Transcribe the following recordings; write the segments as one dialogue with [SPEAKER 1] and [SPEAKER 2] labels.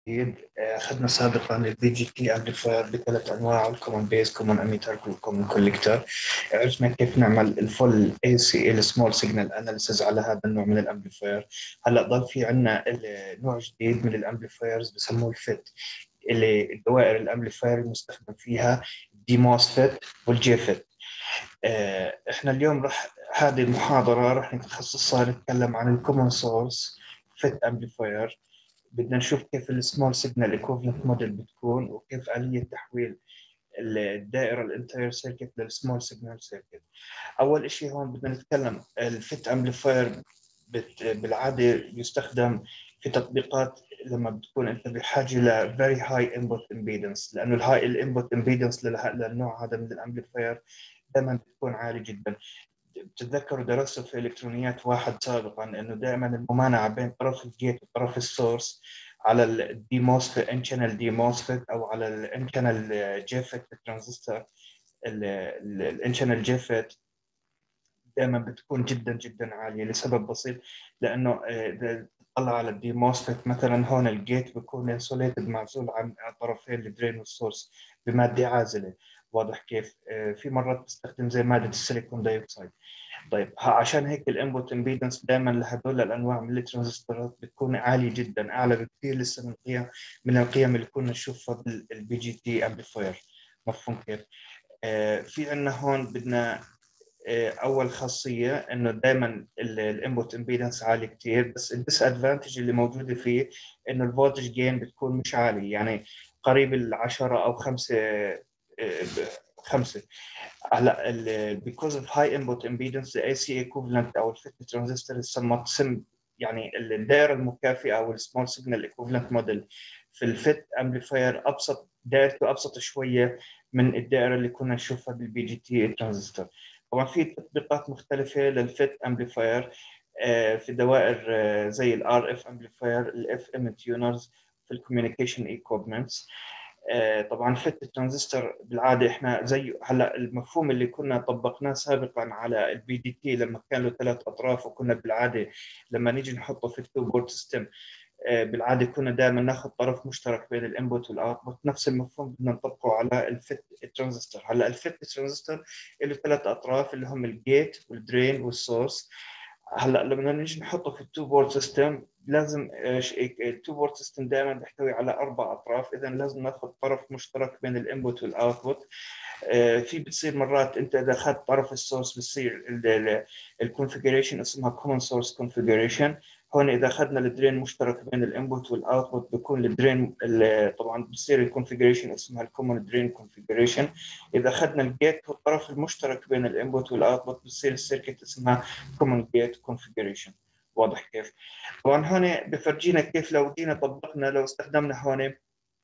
[SPEAKER 1] جديد. أخذنا سابقا البي جي تي امبليفاير بثلاث أنواع: الكومن بيز، كومن اميتر، والكومن كوليكتر. عرفنا كيف نعمل الفول اي سي ال سمول سيجنال اناليسيز على هذا النوع من الامبليفاير. هلا ضل في عندنا نوع جديد من الامبليفايرز بسموه الفيت، اللي الدوائر الامبليفاير المستخدم فيها دي موسفيت والجي فيت. احنا اليوم هذه المحاضرة رح نتخصصها نتكلم عن الكومن سورس فيت امبليفاير. بدنا نشوف كيف السمول سيجنال ايكوفلنت موديل بتكون، وكيف آلية تحويل الدائرة الانتاير سيركت للسمول سيجنال سيركت. أول شيء هون بدنا نتكلم الفيت امبليفاير. بالعادة يستخدم في تطبيقات لما بتكون أنت بحاجة ل very high input impedance، لأنه الهاي الانبوت امبيدنس للنوع هذا من الامبليفاير دائما بتكون عالي جدا. بتتذكروا درست في الكترونيات واحد سابقا انه دائما الممانعه بين طرف الجيت وطرف السورس على الدي موسفيت ان شانل دي موسفيت او على الان شانل جيفيت ترانزستور. الان شانل جيفيت دائما بتكون جدا جدا عاليه لسبب بسيط، لانه اذا تطلع على الدي موسفيت مثلا هون الجيت بيكون انسوليتد، معزول عن طرفين الدرين والسورس بماده عازله. واضح كيف؟ في مرات بستخدم زي ماده السيليكون دايوكسيد. طيب عشان هيك الانبوت امبيدنس دائما لهدول الانواع من الترانزستورات بتكون عاليه جدا، اعلى بكثير لسه من القيم اللي كنا نشوفها بالبي جي تي امبليفاير. مفهوم كيف؟ في عندنا هون بدنا اول خاصيه انه دائما الانبوت امبيدنس عالي كثير، بس الديس ادفانتج اللي موجوده فيه انه الفولتج جين بتكون مش عالي، يعني قريب العشرة او خمسة. هلا because of high input impedance the AC equivalent او الفيت ترانزستور يسمى سم، يعني الدائره المكافئه او السمول سيجنال ايكوفلنت موديل في الفيت امبليفاير ابسط، دائرته ابسط شويه من الدائره اللي كنا نشوفها بالبي جي تي ترانزستور. طبعا في تطبيقات مختلفه للفيت امبليفاير في دوائر زي الار اف امبليفاير، الاف ام تيونرز، في الكوميونيكيشن ايكويبمنتس. طبعا فت الترانزستور بالعاده احنا زي هلا المفهوم اللي كنا طبقناه سابقا على البي دي تي لما كان له ثلاث اطراف، وكنا بالعاده لما نيجي نحطه في التو بورت سيستم بالعاده كنا دائما ناخذ طرف مشترك بين الانبوت والاوتبوت. نفس المفهوم بدنا نطبقه على الفت ترانزستور. هلا الفت ترانزستور له ثلاث اطراف اللي هم الجيت والدرين والسورس. هلا لما نيجي نحطه في التو بورد سيستم لازم التو بورد سيستم دائما بيحتوي على اربع اطراف، اذا لازم ناخذ طرف مشترك بين الانبوت والاوتبوت. في بتصير مرات انت اذا اخذت طرف السورس بتصير الكونفجريشن اسمها كومن سورس كونفجريشن. هون اذا اخذنا الدرين مشترك بين الانبوت والاوتبوت بيكون الدرين طبعا بتصير الكونفجريشن اسمها الكومن درين كونفجريشن. اذا اخذنا الجيت هو الطرف المشترك بين الانبوت والاوتبوت بتصير السيركت اسمها كومن جيت كونفجريشن. واضح كيف؟ طبعا هون بفرجينا كيف لو جينا طبقنا، لو استخدمنا هون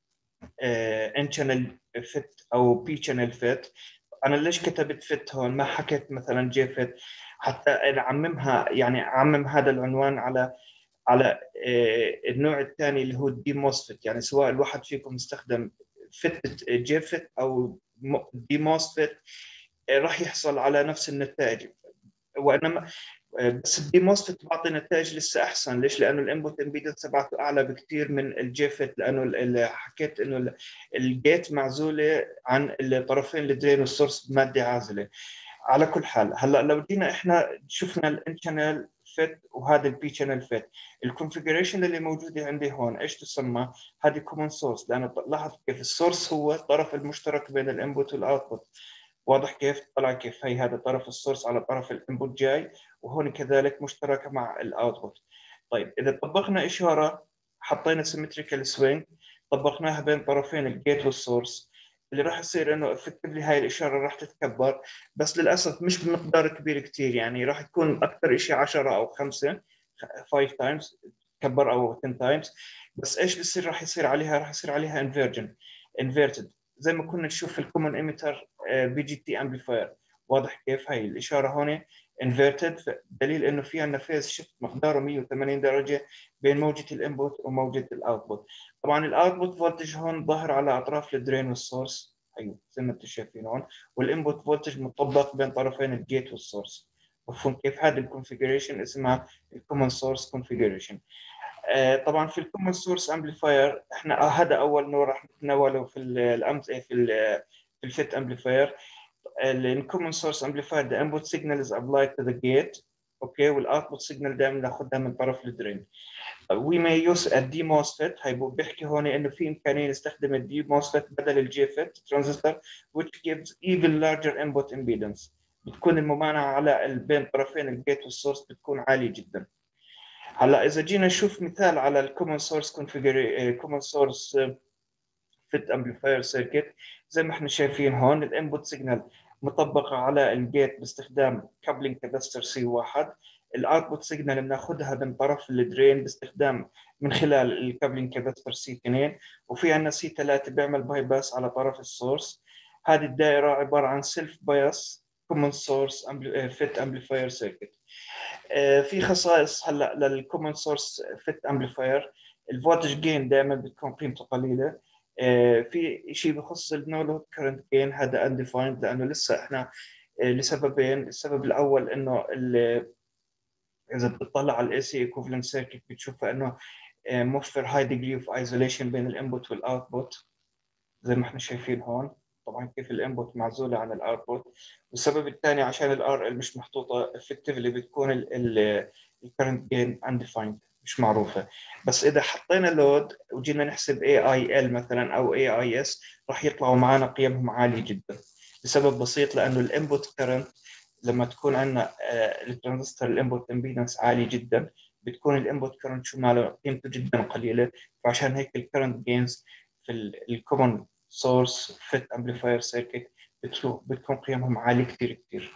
[SPEAKER 1] ان شانل فيت او بي شانل فيت. انا ليش كتبت فيت هون ما حكيت مثلا جي فيت؟ حتى نعممها، يعني اعمم هذا العنوان على النوع الثاني اللي هو الدي موسفيت. يعني سواء الواحد فيكم استخدم فيت جي فيت او دي موسفيت راح يحصل على نفس النتائج. وانما بس الدي موسفيت بعطي نتائج لسه احسن. ليش؟ لانه الانبوت امبيدنس تبعته اعلى بكثير من الجيفت، لانه حكيت انه الجيت معزوله عن الطرفين الدرين والسورس بماده عازله. على كل حال هلا لو جينا احنا شفنا الان شانل فيت وهذا البي شانل فيت، الكونفجريشن اللي موجوده عندي هون ايش تسمى؟ هذه كومن سورس، لانه لاحظ كيف السورس هو الطرف المشترك بين الانبوت والاوتبوت. واضح كيف؟ طلع كيف هي هذا طرف السورس على طرف الانبوت جاي، وهون كذلك مشتركه مع الاوتبوت. طيب اذا طبقنا اشاره، حطينا سيمتريكال سوينج، طبقناها بين طرفين الجيت والسورس، اللي راح يصير انه افكتفلي هاي الاشاره راح تتكبر، بس للاسف مش بمقدار كبير كثير، يعني راح تكون اكثر شيء 10 او 5 تايمز تكبر او 10 تايمز. بس ايش بصير؟ راح يصير عليها، راح يصير عليها انفيرتد زي ما كنا نشوف في الكومن ايميتر بي جي تي امبليفاير. واضح كيف؟ هاي الاشاره هون انفيرتد، دليل انه في عندنا فيز شيفت مقداره 180 درجه بين موجه الانبوت وموجه الاوتبوت. طبعا الاوتبوت فولتج هون ظاهر على اطراف الدرين والسورس، ايوه زي ما انتم شايفين هون، والانبوت فولتج مطبق بين طرفين الجيت والسورس. مفهوم كيف؟ هذه الكونفيجريشن اسمها الكومن سورس كونفيجريشن. طبعا في الكومن سورس امبليفاير احنا هذا اول نوع راح نتناوله في الامس في الفيت امبليفاير. الكومن سورس امبليفاير the input signal is applied to the gate. اوكي، والاوتبوت سيجنال دائما ناخذها من طرف الدرين. we may use a DMOSFET. هيبقى بيحكي هون انه في امكانيه نستخدم الدي موسفيت بدل الجي فيت ترانزستور which gives even larger input impedance. بتكون الممانعه على بين طرفين الجيت والسورس بتكون عاليه جدا. هلا اذا جينا نشوف مثال على الكومن سورس كومن سورس فيت امبليفاير سيركت، زي ما احنا شايفين هون الانبوت سيجنال مطبقه على الجيت باستخدام كابلينج كاباستر سي 1. الاوتبوت سيجنال بناخذها من طرف الدرين باستخدام من خلال الكابلينج كاباستر سي 2، وفي عندنا سي 3 بيعمل باي باس على طرف السورس. هذه الدائره عباره عن سيلف بايس كومن سورس فيت امبليفاير سيركت. في خصائص هلا للكومن سورس فيت امبليفاير. الفولتج جين دائما بتكون قيمته قليله. في شيء بخص النو لود كرنت جين هذا انديفايند لانه لسه احنا لسببين. السبب الاول انه اذا بتطلع على الاي سي ايكوفالنت سيركت بتشوفها انه موفر هاي ديجري اوف ايزوليشن بين الانبوت والاوتبوت زي ما احنا شايفين هون. طبعا كيف الانبوت معزوله عن الاوتبوت. والسبب الثاني عشان الار ال مش محطوطه افكتفلي بتكون الكرنت جين انديفايند مش معروفه. بس اذا حطينا لود وجينا نحسب اي اي ال مثلا او اي اي اس راح يطلعوا معنا قيمهم عاليه جدا لسبب بسيط لانه الانبوت كرنت لما تكون عندنا الترانزستور الانبوت امبيدنس عالي جدا بتكون الانبوت كرنت شو ماله قيمته جدا قليله. فعشان هيك الكرنت جينز في الكومن سورس فيت امبليفاير سيركت بتكون قيمهم عاليه كثير كثير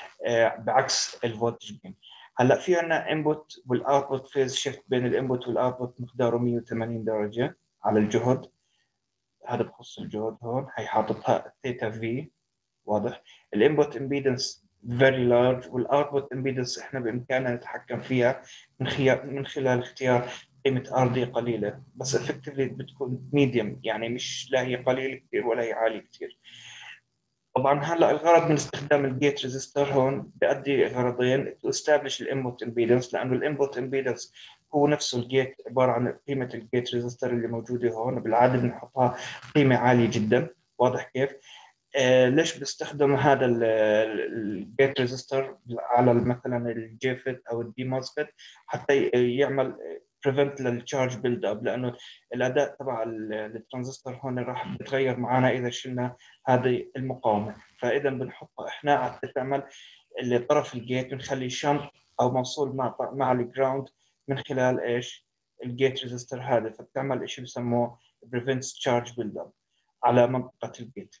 [SPEAKER 1] بعكس الفولتج جين. هلا في عندنا انبوت والاوتبوت فيز شيفت بين الانبوت والاوتبوت مقداره 180 درجه على الجهد. هذا بخص الجهد هون هي حاططها ثيتا في. واضح. الانبوت امبيدنس very large والاوتبوت امبيدنس احنا بامكاننا نتحكم فيها من خلال اختيار قيمه ار دي قليله بس افكتفلي بتكون ميديوم يعني مش لا هي قليله كثير ولا هي عاليه كثير. طبعا هلا الغرض من استخدام الجيت ريزيستور هون بيؤدي غرضين to establish الانبوت امبيدنس لانه الانبوت امبيدنس هو نفسه الجيت عباره عن قيمه الجيت ريزيستور اللي موجوده هون بالعاده بنحطها قيمه عاليه جدا. واضح كيف؟ ليش بستخدم هذا الجيت ريزيستور على مثلا الجيفت او الدي موسفيت حتى يعمل بريفنت للتشارج بيلد اب لانه الاداء تبع الترانزستور هون راح بتغير معنا اذا شلنا هذه المقاومه. فاذا بنحطها احنا حتى تعمل اللي طرف الجيت بنخليه شنط او موصول مع الجراوند من خلال ايش الجيت ريزيستور هذا فبتعمل شيء بسموه بريفنت تشارج بيلد اب على منطقه الجيت.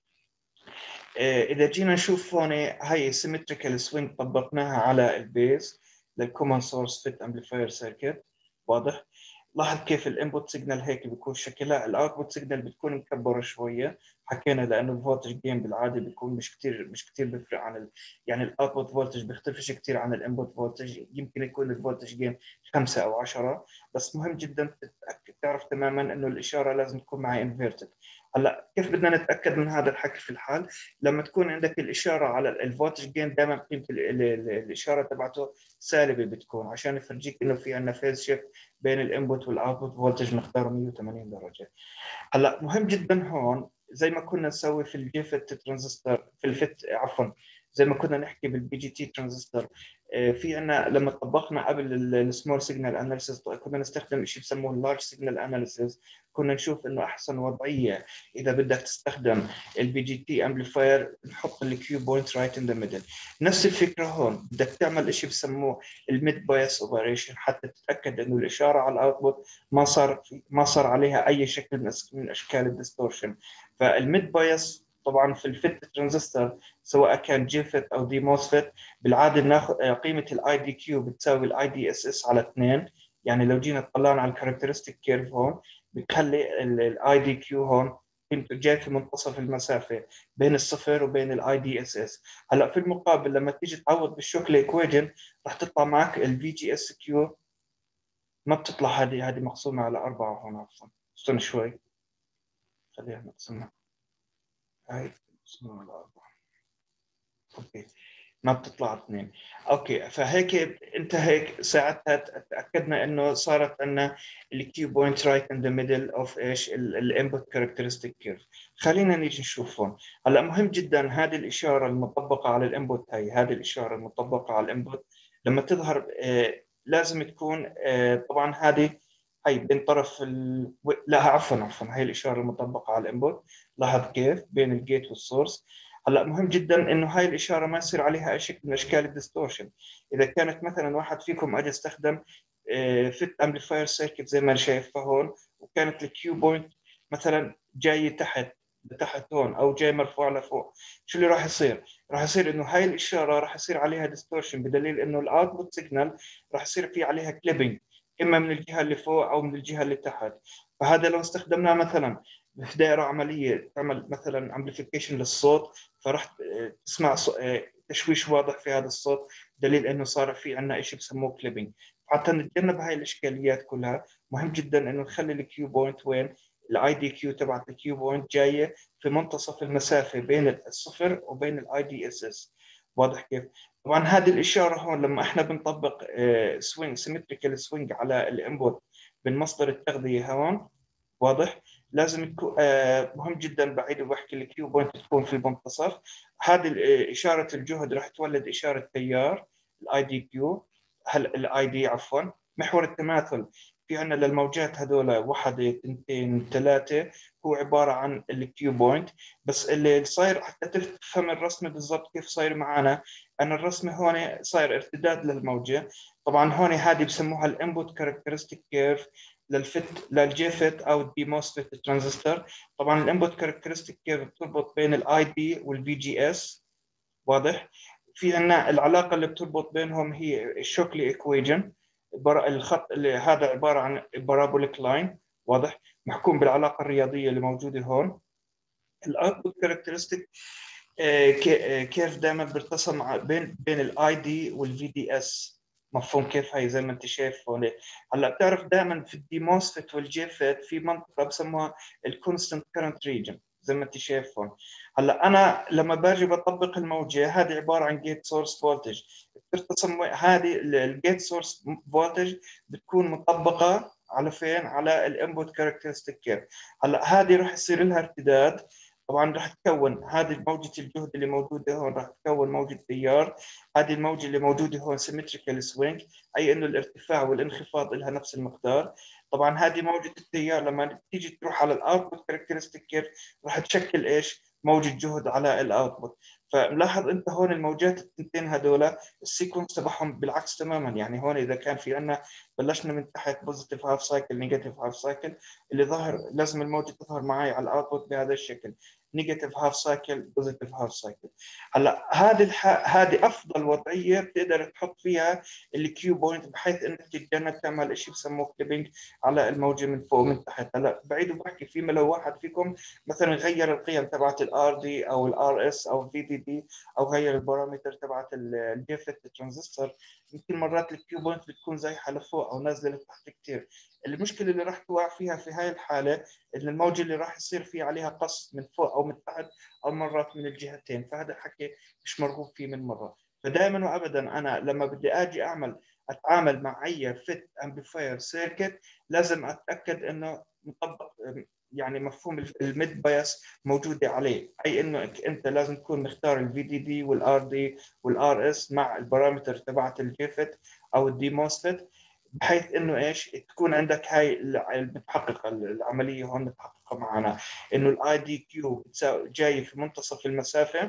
[SPEAKER 1] اذا جينا نشوف هون هاي سيمتريكال سوينج طبقناها على البيز للكومن سورس فيت امبليفاير سيركت. واضح. لاحظ كيف الانبوت سيجنال هيك بيكون شكلها الاوتبوت سيجنال بتكون مكبره شويه. حكينا لانه الفولتج جين بالعاده بيكون مش كثير بيفرق عن يعني الاوتبوت فولتج بيختلفش كثير عن الانبوت فولتج. يمكن يكون الفولتج جين 5 او 10 بس مهم جدا تعرف تماما انه الاشاره لازم تكون معها انفيرتد. هلا كيف بدنا نتاكد من هذا الحكي في الحال؟ لما تكون عندك الاشاره على الفولتج جين دائما قيمه الاشاره تبعته سالبه بتكون عشان يفرجيك انه في عندنا فيز شيفت بين الانبوت والاوتبوت فولتج مقداره 180 درجه. هلا مهم جدا هون زي ما كنا نسوي في الجيفت ترانزستور في الفت عفوا زي ما كنا نحكي بالبي جي تي ترانزستور. في عندنا لما طبقنا قبل السمول سيجنال اناليسيس كنا نستخدم شيء بسموه اللارج سيجنال اناليسيس. كنا نشوف انه احسن وضعيه اذا بدك تستخدم البي جي تي امبليفاير نحط الكيو بوينت رايت ان ذا ميدل. نفس الفكره هون بدك تعمل شيء بسموه الميد بايس اوبريشن حتى تتاكد انه الاشاره على الاوتبوت ما صار عليها اي شكل من اشكال الديستورشن. فالميد بايس طبعا في الفيت ترانزستور سواء كان جيفت او دي موسفيت بالعاده بناخذ قيمه الاي دي كيو بتساوي الاي دي اس اس على 2. يعني لو جينا طلعنا على الكاركترستيك كيرف هون بتخلي الاي دي كيو هون قيمته جاي في منتصف المسافه بين الصفر وبين الاي دي اس اس. هلا في المقابل لما تيجي تعوض بالشوكله ايكويجن راح تطلع معك الفي جي اس كيو ما بتطلع. هذه مقسومة على 4 هون عفوا. استنى شوي خليها مقسومة. هاي مقسومة على 4. اوكي. ما بتطلع 2. اوكي، فهيك انت هيك ساعتها تاكدنا انه صارت عندنا الكيو بوينت رايت ان ذا ميدل اوف ايش الانبوت كاركترستيك كيرف. خلينا نيجي نشوف هون. هلا مهم جدا هذه الاشاره المطبقه على الانبوت، هذه الاشاره المطبقه على الانبوت لما تظهر لازم تكون طبعا هي بين طرف لا عفوا هي الاشاره المطبقه على الانبوت. لاحظ كيف بين الجيت والسورس. هلا مهم جدا انه هاي الاشاره ما يصير عليها اي شكل من اشكال الديستورشن. اذا كانت مثلا واحد فيكم اجى استخدم فيت امبليفاير سيركت زي ما انا شايفها هون، وكانت الكيو بوينت مثلا جاي تحت هون او جاي مرفوع لفوق، شو اللي راح يصير؟ راح يصير انه هاي الاشاره راح يصير عليها ديستورشن، بدليل انه الاوتبوت سيجنال راح يصير في عليها كليبنج، اما من الجهه اللي فوق او من الجهه اللي تحت. فهذا لو استخدمناه مثلا في دائره عمليه تعمل مثلا امبليفيكيشن للصوت، فراح تسمع تشويش واضح في هذا الصوت، دليل انه صار في عندنا شيء بسموه كليبنج. حتى نتجنب هاي الاشكاليات كلها مهم جدا انه نخلي الكيو بوينت وين الاي دي كيو تبعت الكيو بوينت جايه في منتصف المسافه بين الصفر وبين الاي دي اس اس. واضح كيف؟ طبعا هذه الاشاره هون لما احنا بنطبق سوينج سيمتريكال سوينج على الانبوت من مصدر التغذيه هون، واضح؟ لازم يكون مهم جدا بعيد وبحكي الكيو بوينت تكون في المنتصف. هذه اشاره الجهد راح تولد اشاره تيار الاي دي كيو، الاي دي عفوا. محور التماثل في عندنا للموجات هذول واحدة اثنتين ثلاثة، هو عبارة عن الكيو بوينت. بس اللي صاير حتى تفهم الرسمة بالضبط كيف صاير معنا، أنا الرسمة هون صاير ارتداد للموجة. طبعا هون هذه بسموها الانبوت كاركترستيك كيرف للجي فيت او الدي موسفيت ترانزستور. طبعا الانبوت كاركترستيك كيرف بتربط بين الاي دي والفي جي اس. واضح؟ في عندنا العلاقه اللي بتربط بينهم هي الشوكلي ايكويجن. الخط اللي هذا عباره عن بارابوليك لاين، واضح؟ محكوم بالعلاقه الرياضيه اللي موجوده هون. الاوتبوت كاركترستيك كيرف دائما بيرتسم بين الاي دي والفي دي اس. مفهوم كيف؟ هي زي ما انت شايف هون. هلا بتعرف دائما في الدي موسفيت والجي فيت في منطقه بسموها الكونستنت كرنت ريجن زي ما انت شايف هون. هلا انا لما باجي بطبق الموجه هذه عباره عن جيت سورس فولتج، بترتسم هذه الجيت سورس فولتج بتكون مطبقه على فين؟ على الانبوت كاركترستيك كيرف. هلا هذه راح يصير لها ارتداد. طبعا راح تكون هذه موجة الجهد اللي موجودة هون، راح تكون موجة تيار. هذه الموجة اللي موجودة هون سيمتريكال سوينج، أي إنه الارتفاع والانخفاض لها نفس المقدار. طبعا هذه موجة التيار لما تيجي تروح على الاوتبوت كاركترستيك كيرف راح تشكل ايش؟ موجة جهد على الاوتبوت. فملاحظ انت هون الموجات التنتين هذول السيكونس تبعهم بالعكس تماما. يعني هون اذا كان في عندنا بلشنا من تحت بوزيتيف هاف سايكل نيجاتيف هاف سايكل، اللي ظهر لازم الموجة تظهر معي على الاوتبوت بهذا الشكل، نيجاتيف هاف سايكل بوزيتيف هاف سايكل. هلا هذه افضل وضعيه بتقدر تحط فيها الكيو بوينت بحيث انك تتجنب تعمل شيء بسموه كليبنج على الموجه من فوق ومن تحت. هلا بعيد وبحكي فيما لو واحد فيكم مثلا غير القيم تبعت الار دي او الار اس او الفي دي دي، او غير البارامتر تبعت الجيفت ترانزستور، يمكن مرات الكيو بوينت بتكون زايحه لفوق او نازله لتحت كثير. المشكله اللي راح توقع فيها في هاي الحاله ان الموجه اللي راح يصير في عليها قص من فوق او من تحت او مرات من الجهتين، فهذا حكي مش مرغوب فيه من مره. فدائما وابدا انا لما بدي اجي اتعامل مع اي فيت امبليفاير سيركت لازم اتاكد انه مطبق يعني مفهوم الميد بايس موجوده عليه، اي انه انت لازم تكون مختار الفي دي دي والار دي والار اس مع البارامتر تبعت الجيفت او الدي موسفيت، بحيث انه ايش تكون عندك هاي المتحققه العمليه هون متحققه معنا انه الاي دي كيو جاي في منتصف المسافه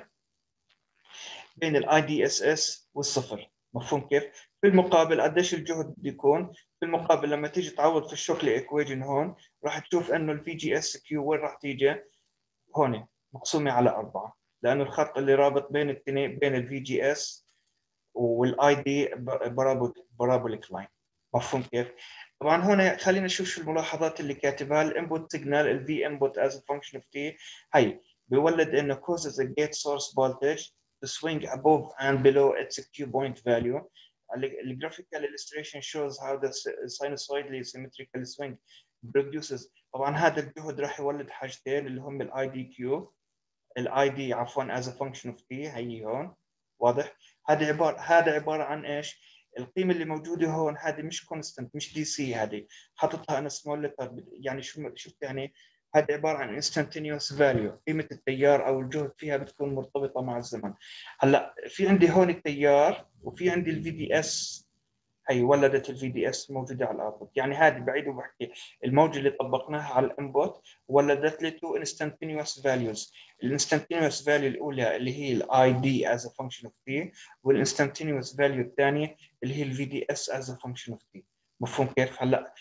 [SPEAKER 1] بين الاي دي اس اس والصفر. مفهوم كيف؟ في المقابل قديش الجهد بده يكون؟ في المقابل لما تيجي تعوض في الشوكلي ايكويجن هون راح تشوف انه الفي جي اس كيو وين راح تيجي؟ هون مقسومه على 4، لانه الخط اللي رابط بين الاثنين بين الفي جي اس والاي دي بارابوليك لاين. مفهوم كيف؟ طبعا هون خلينا نشوف شو الملاحظات اللي كاتبها. الانبوت سيجنال الفي انبوت از فانكشن اوف تي، هي بيولد انه causes a gate source voltage to swing above and below its Q point value. The graphical illustration shows how the sinusoidally symmetrical swing produces. طبعا هذا الجهد راح يولد حاجتين اللي هم الاي دي كيو، الاي دي عفوا as a function of t هي هون. واضح؟ هذا عباره عن ايش؟ القيمه اللي موجوده هون هذه مش كونستنت، مش دي سي، هذه حاططها انا سمول لتر. يعني شو يعني؟ هذا عباره عن instantaneous value، قيمه التيار او الجهد فيها بتكون مرتبطه مع الزمن. هلا في عندي هون التيار وفي عندي الفي دي اس، هي ولدت الفي دي اس موجوده على الاوتبوت. يعني هذه بعيد وبحكي الموجه اللي طبقناها على الانبوت ولدت لي تو انستنتينيوس فاليوز. الانستنتينيوس فاليو الاولى اللي هي الاي دي از ا فانكشن اوف تي، والانستنتينيوس فاليو الثانيه اللي هي الفي دي اس از ا فانكشن اوف تي. مفهوم كيف؟ هلا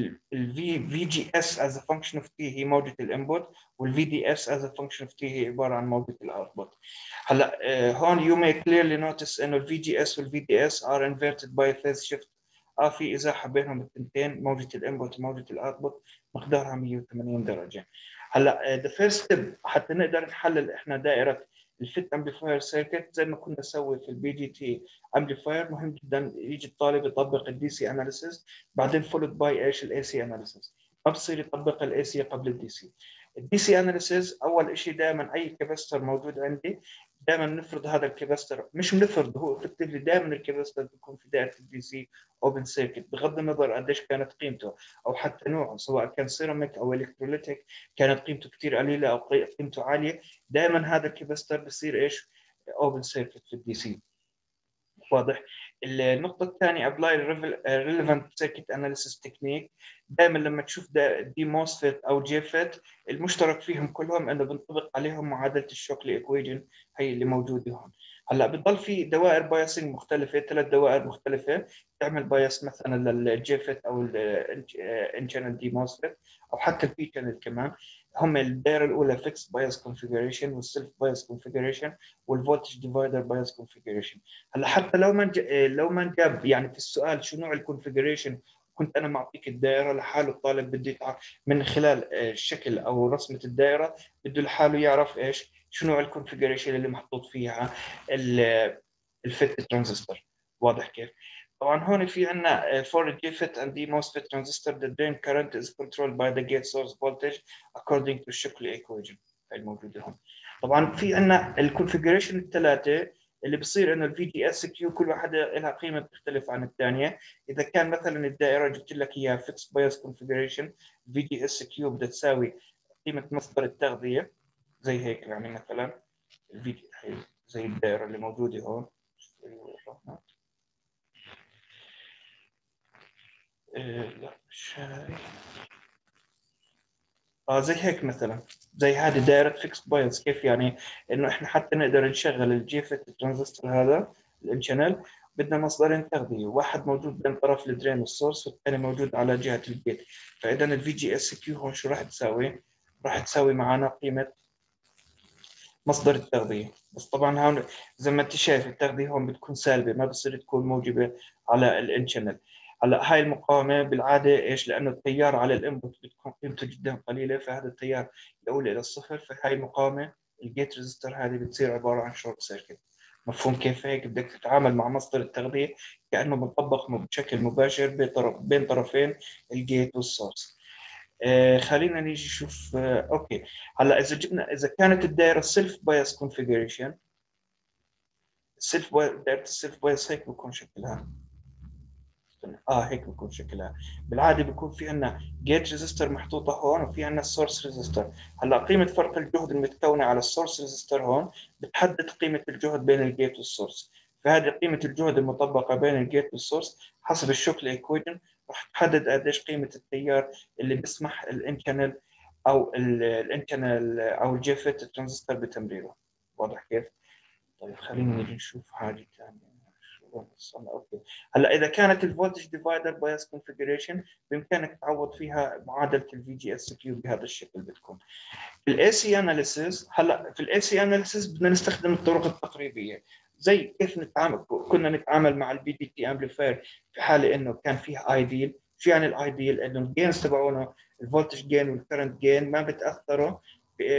[SPEAKER 1] الفي جي اس از ا فانكشن اوف تي هي موجه الانبوت، والفي دي اس از ا فانكشن اوف تي هي عباره عن موجه الاوتبوت. هلا هون you may clearly notice انه الفي جي اس والفي دي اس are inverted by phase shift. في ازاحه بينهم الثنتين، موجه الانبوت وموجه الاوتبوت مقدارها 180 درجه. هلا the first step حتى نقدر نحلل احنا دائره الفيت امبليفاير سيركت زي ما كنا نسوي في البي جي تي امبليفاير. مهم جدا يجي الطالب يطبق الدي سي اناليسيس، بعدين فولد باي ايش؟ الاي سي اناليسيس. ما بصير يطبق الاي سي قبل الدي سي. الدي سي اناليسيس اول شيء دائما اي كاباستر موجود عندي دائما نفرض هذا الكاباستر، مش بنفرض، هو افكتفلي دائما الكاباستر بيكون في دائره الدي سي اوبن سيركت بغض النظر قديش كانت قيمته او حتى نوعه، سواء كان سيراميك او الكتروليتيك كانت قيمته كثير قليله او قيمته عاليه، دائما هذا الكاباستر بصير ايش؟ اوبن سيركت في الدي سي. واضح؟ النقطة الثانية ابلاي ريليفنت سيركت اناليسيس تكنيك. دائما لما تشوف دي موسفيت او جيفيت المشترك فيهم كلهم انه بنطبق عليهم معادلة الشوكلي ايكويجن، هي اللي موجودة هون. هلا بضل في دوائر بايسنج مختلفة، 3 دوائر مختلفة تعمل بايس مثلا للجيفيت او الان شانل دي موسفيت او حتى البي شانل كمان. هم الدائرة الأولى فيكس بايس كونفيجريشن، والسيلف بايس كونفيجريشن، والفولتج ديفايدر بايس كونفيجريشن. هلا حتى لو ما انجاب يعني في السؤال شو نوع الكونفيجريشن، كنت انا معطيك الدائره لحاله، الطالب بده من خلال الشكل او رسمه الدائره بده لحاله يعرف ايش شو نوع الكونفيجريشن اللي محطوط فيها الفيت ترانزستور. واضح كيف؟ طبعا هون في عندنا for GFET and the MOSFET transistor the drain current is controlled by the gate source voltage according to Shockley equation. هي الموجوده هون. طبعا في عندنا الكونفيجريشن الثلاثه اللي بصير انه الفي جي اس كيو كل واحده لها قيمه بتختلف عن الثانيه. اذا كان مثلا الدائره جبت لك اياها فيكس بايس كونفيجريشن، في جي اس كيو بدها تساوي قيمه مصدر التغذيه زي هيك. يعني مثلا الفي زي الدائره اللي موجوده هون. لا مش هاي. زي هيك مثلا، زي هذه دائرة فيكس بايس. كيف يعني؟ انه احنا حتى نقدر نشغل الجيفت ترانزستور هذا الانشانل بدنا مصدرين تغذية، واحد موجود بين طرف الدرين والسورس والثاني موجود على جهة الجيت. فاذا الفي جي اس كيو هون شو راح تساوي؟ راح تساوي معنا قيمة مصدر التغذية. بس طبعا هون زي ما انت شايف التغذية هون بتكون سالبة، ما بصير تكون موجبة على الانشانل. هلا هاي المقاومة بالعادة ايش؟ لأنه التيار على الانبوت بتكون قيمته جدا قليلة، فهذا التيار يؤول إلى الصفر. فهاي المقاومة الجيت ريزستور هذه بتصير عبارة عن شورت سيركت. مفهوم كيف؟ هيك بدك تتعامل مع مصدر التغذية كأنه مطبق بشكل مباشر بين طرفين الجيت والسورس. خلينا نيجي نشوف. اوكي، هلا اذا كانت الدائره سيلف بايس كونفيجريشن، دائره السيلف بايس هيك بكون شكلها. هيك بكون شكلها. بالعاده بيكون في عندنا جيت ريزيستور محطوطه هون وفي عندنا السورس ريزيستور. هلا قيمه فرق الجهد المتكونه على السورس ريزيستور هون بتحدد قيمه الجهد بين الجيت والسورس. فهذه قيمه الجهد المطبقه بين الجيت والسورس حسب الشوكلي ايكويشن راح تحدد قديش قيمه التيار اللي بيسمح الان شانل او الان شانل او الجيفت الترانزستور بتمريره. واضح كيف؟ طيب خلينا نيجي نشوف حاجه ثانيه. اوكي، هلا اذا كانت الفولتج ديفايدر بايس كونفيجريشن بامكانك تعوض فيها معادله الفي جي اس كيو بهذا الشكل بتكون. في الاي سي اناليسيس، هلا في الاي سي اناليسيس بدنا نستخدم الطرق التقريبيه. زي كيف كنا نتعامل مع البي دي تي امبليفاير في حاله انه كان فيه ايديل. شو يعني الايديل؟ انه الجينز تبعونه الفولتج جين والكرنت جين ما بتاثروا بايش؟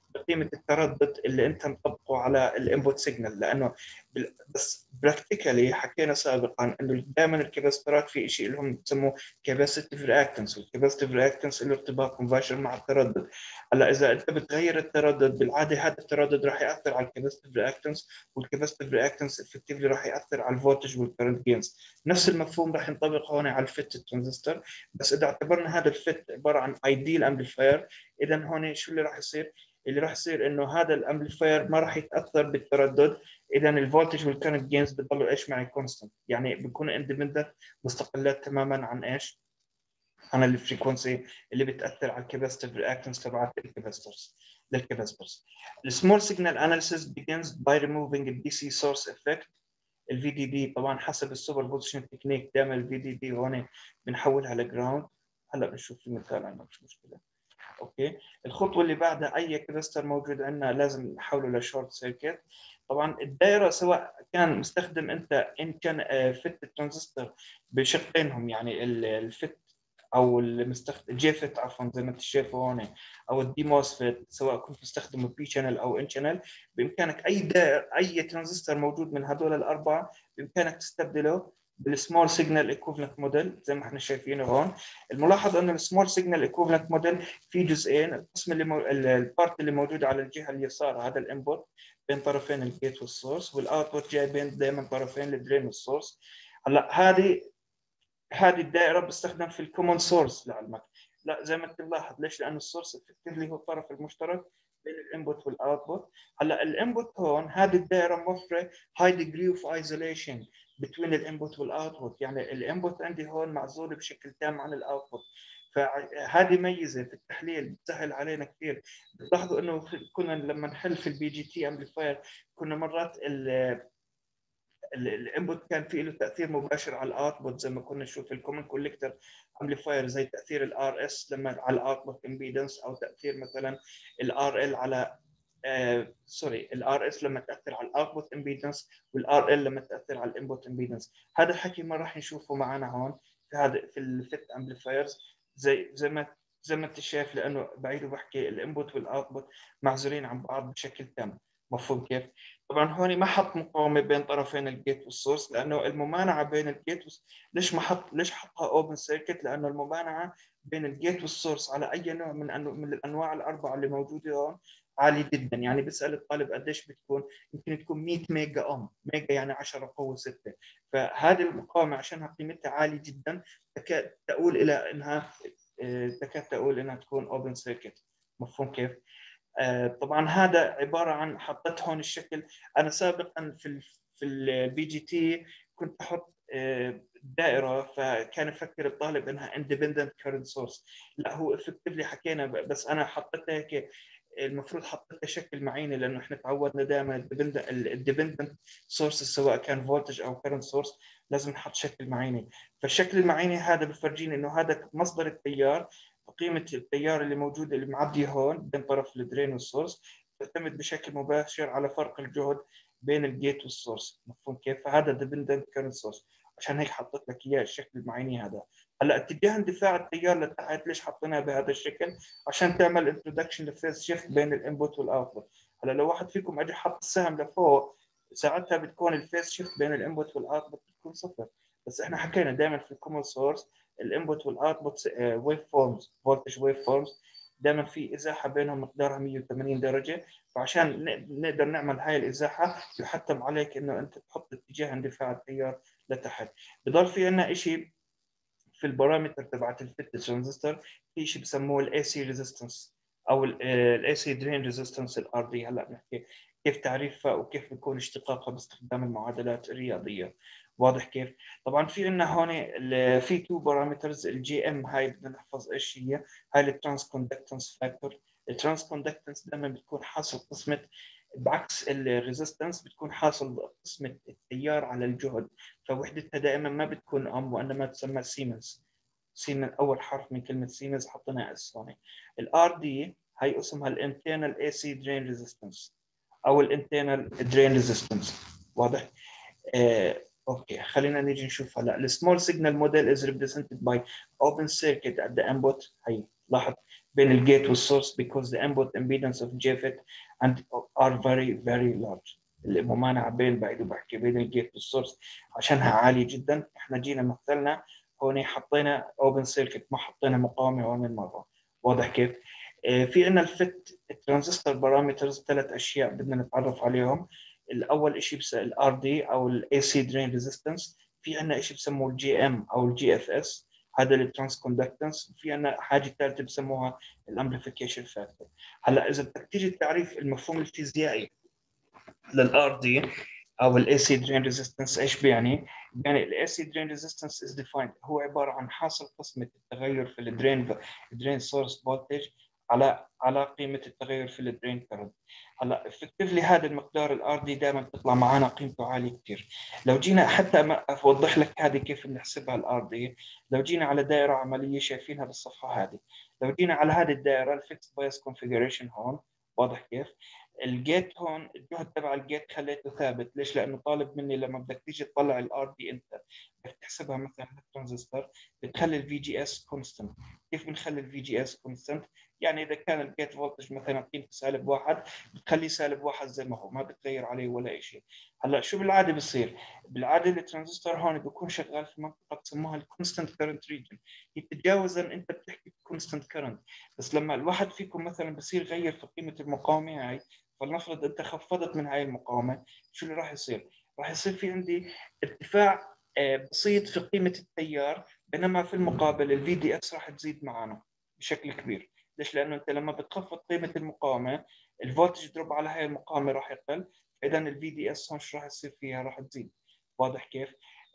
[SPEAKER 1] بقيمه التردد اللي انت مطبقه على الانبوت سيجنال. لانه بس براكتيكالي حكينا سابقا انه دائما الكباسترات في شيء اللي هم بسموه كاباسيتيف رياكتنس، والكاباسيتيف رياكتنس له ارتباط مباشر مع التردد. هلا اذا انت بتغير التردد بالعاده هذا التردد راح ياثر على الكاباسيتيف رياكتنس، والكاباسيتيف رياكتنس افكتفلي راح ياثر على الفولتج والكرنت جينز. نفس المفهوم راح ينطبق هون على الفت الترانزستور. بس اذا اعتبرنا هذا الفت عباره عن ايديال امبليفاير، اذا هون شو اللي راح يصير؟ اللي راح يصير انه هذا الامبليفاير ما راح يتاثر بالتردد، اذا الفولتج والكرنت جينز بتضلوا ايش معي كونستنت، يعني بيكونوا اندبندنت، مستقلات تماما عن ايش؟ عن الفريكونسي اللي بتاثر على الكاباسيتيف رياكتنس تبعت للكاباسيتورز. السمول سيجنال اناليسيس begins by removing the DC source effect. الفي دي دي طبعا حسب السوبر بوزيشن تكنيك دائما الفي دي دي هون بنحولها لجراوند. هلا بنشوف في مثال عندنا مش مشكله. اوكي، الخطوه اللي بعدها اي كاباستر موجود عندنا لازم نحوله لشورت سيركت. طبعا الدائره سواء كان مستخدم انت ان كان فت الترانزستور بشقينهم، يعني الفت او المستخدم جي فت عفوا زي ما انت شايفه هون، او الدي موس فت، سواء كنت مستخدمه بي شانل او ان شانل، بامكانك اي ترانزستور موجود من هذول الاربعه بامكانك تستبدله بالسمول سيجنال ايكوفلنت موديل زي ما احنا شايفينه هون. الملاحظ انه السمول سيجنال ايكوفلنت موديل في جزئين، القسم البارت اللي موجود على الجهه اليسار هذا الانبوت بين طرفين الجيت والسورس، والاوتبوت جاي بين دائما طرفين الدرين والسورس. هلا هذه الدائره بستخدم في الكومون سورس لعلمك. لا زي ما انت ملاحظ، ليش؟ لانه السورس افكتفلي هو الطرف المشترك بين الانبوت والاوتبوت. هلا الانبوت هون هذه الدائره موفره هاي ديجري اوف ايزوليشن بين الانبوت والاوتبوت، يعني الانبوت عندي هون معزول بشكل تام عن الاوتبوت. فهذه ميزه في التحليل بتسهل علينا كثير. بتلاحظوا انه كنا لما نحل في البي جي تي امبليفاير كنا مرات الانبوت كان في له تاثير مباشر على الاوتبوت، زي ما كنا نشوف في الكومن كوليكتور امبليفاير، زي تاثير الار اس لما على الاوتبوت امبيدنس، او تاثير مثلا الار ال على سوري الار اس لما تاثر على الاوتبوت امبيدنس، والار ال لما تاثر على الانبوت امبيدنس. هذا الحكي ما راح نشوفه معنا هون في الفيت امبليفايرز زي ما انت شايف، لانه بعيد وبحكي الانبوت والاوتبوت معزولين عن بعض بشكل تام. مفهوم كيف؟ طبعا هون ما حط مقاومه بين طرفين الجيت والسورس، لانه الممانعه بين الجيت ليش حطها اوبن سيركت؟ لانه الممانعه بين الجيت والسورس على اي نوع من الانواع الاربعه اللي موجوده هون عالي جدا. يعني بسال الطالب قديش بتكون؟ يمكن تكون 100 ميجا اوم، ميجا يعني 10 قوه 6. فهذه المقاومه عشانها قيمتها عاليه جدا تكاد تؤول الى انها تكون اوبن سيركت. مفهوم كيف؟ طبعا هذا عباره عن حطيت هون الشكل. انا سابقا في البي جي تي كنت احط دائره، فكان يفكر الطالب انها اندبندنت كارنت سورس. لا هو افكتفلي حكينا، بس انا حطيتها هيك، المفروض حطيتها شكل معيني، لانه احنا تعودنا دائما الديبندنت سورس سواء كان فولتج او كارنت سورس لازم نحط شكل معيني. فالشكل المعيني هذا بفرجيني انه هذا مصدر التيار، قيمة التيار اللي موجود اللي معدي هون بين طرف الدرين والسورس تعتمد بشكل مباشر على فرق الجهد بين الجيت والسورس. مفهوم كيف؟ فهذا ديبندنت كارنت سورس، عشان هيك حطيت لك اياه الشكل المعيني هذا. هلا اتجاه اندفاع التيار لتحت ليش حطيناه بهذا الشكل؟ عشان تعمل انتروداكشن لفيز شيفت بين الانبوت والاوتبوت. هلا لو واحد فيكم اجى حط السهم لفوق ساعتها بتكون الفيز شيفت بين الانبوت والاوتبوت بتكون صفر. بس احنا حكينا دائما في الكومن سورس الانبوت والاوتبوت ويف فورمز، فولتج ويف فورمز، دائما في ازاحه بينهم مقدارها 180 درجه. فعشان نقدر نعمل هاي الازاحه يحتم عليك انه انت تحط اتجاه اندفاع التيار لتحت. بضل في عندنا شيء في البارامتر تبعت الفيت ترانزستور، في شيء بسموه الاي سي ريزيستنس او الاي سي درين ريزيستنس الار دي. هلا بنحكي كيف تعريفها وكيف بيكون اشتقاقها باستخدام المعادلات الرياضيه. واضح كيف؟ طبعا في عندنا هون في تو بارامترز، الجي ام هاي بدنا نحفظ ايش هي. هاي الترانس كوندكتنس فاكتور. الترانس كوندكتنس دائما بتكون حاصل قسمه، بعكس الريزيستنس بتكون حاصل قسمه التيار على الجهد، فوحدتها دائما ما بتكون وانما تسمى سيمنز. سيمنز اول حرف من كلمه سيمنز حطينا اس هون. الار دي هي اسمها الانترنال اي سي درين ريزيستنس او الانترنال درين ريزيستنس. واضح؟ اوكي، خلينا نيجي نشوف هلا السمول سيجنال موديل از ريبريزنتد باي اوبن سيركت ات ذا انبوت. هي لاحظ بين الجيت والسورس because the input impedance of JFET and are very large. الممانعة بين بعيد وبحكي بين الجيت والسورس عشانها عالية جدا. احنا جينا مثلنا هون حطينا اوبن سيركت، ما حطينا مقاومة هون المرة. واضح كيف؟ في عندنا الفت الترانزستور بارامترز، 3 أشياء بدنا نتعرف عليهم. الأول شيء الار دي أو الاي سي درين ريزيستنس. في عندنا شيء بسموه الجي ام أو الجي اف اس، هذا الترانس كوندكتنس. في عندنا حاجة ثالثة بسموها الامبليفيكيشن فاكتور. هلا إذا بدك تيجي التعريف المفهوم الفيزيائي للار دي او الاي سي درين ريزيستنس، ايش بيعني؟ يعني الاي سي درين ريزيستنس از ديفايند، هو عباره عن حاصل قسمه التغير في الدرين سورس فولتج على قيمه التغير في الدرين كرنت. هلا افكتفلي هذا المقدار الار دي دائما بتطلع معنا قيمته عاليه كثير. لو جينا حتى ما اوضح لك هذه كيف بنحسبها الار دي، لو جينا على دائره عمليه شايفينها بالصفحه هذه، لو جينا على هذه الدائره الفيكس بايس كونفيجريشن هون، واضح كيف؟ الجيت هون الجهد تبع الجيت خليته ثابت. ليش؟ لانه طالب مني لما بدك تيجي تطلع الار دي انت بدك تحسبها مثلا الترانزستور، بتخلي الفي جي اس كونستنت. كيف بنخلي الفي جي اس كونستنت؟ يعني اذا كان الجيت فولتج مثلا قيمته -1 بتخليه -1 زي ما هو، ما بتغير عليه ولا شيء. هلا شو بالعاده بصير؟ بالعاده الترانزستور هون بيكون شغال في منطقه بسموها الكونستنت كرنت ريجن، هي بتتجاوز ان انت بتحكي كونستنت كرنت. بس لما الواحد فيكم مثلا بصير يغير في قيمه المقاومه هاي، فلنفرض انت خفضت من هاي المقاومه، شو اللي راح يصير؟ راح يصير في عندي ارتفاع بسيط في قيمه التيار، بينما في المقابل الفي دي اس راح تزيد معنا بشكل كبير. ليش؟ لانه انت لما بتخفض قيمه المقاومه، الفولتج دروب على هاي المقاومه راح يقل، فاذا الفي دي اس هون شو راح يصير فيها؟ راح تزيد. واضح كيف؟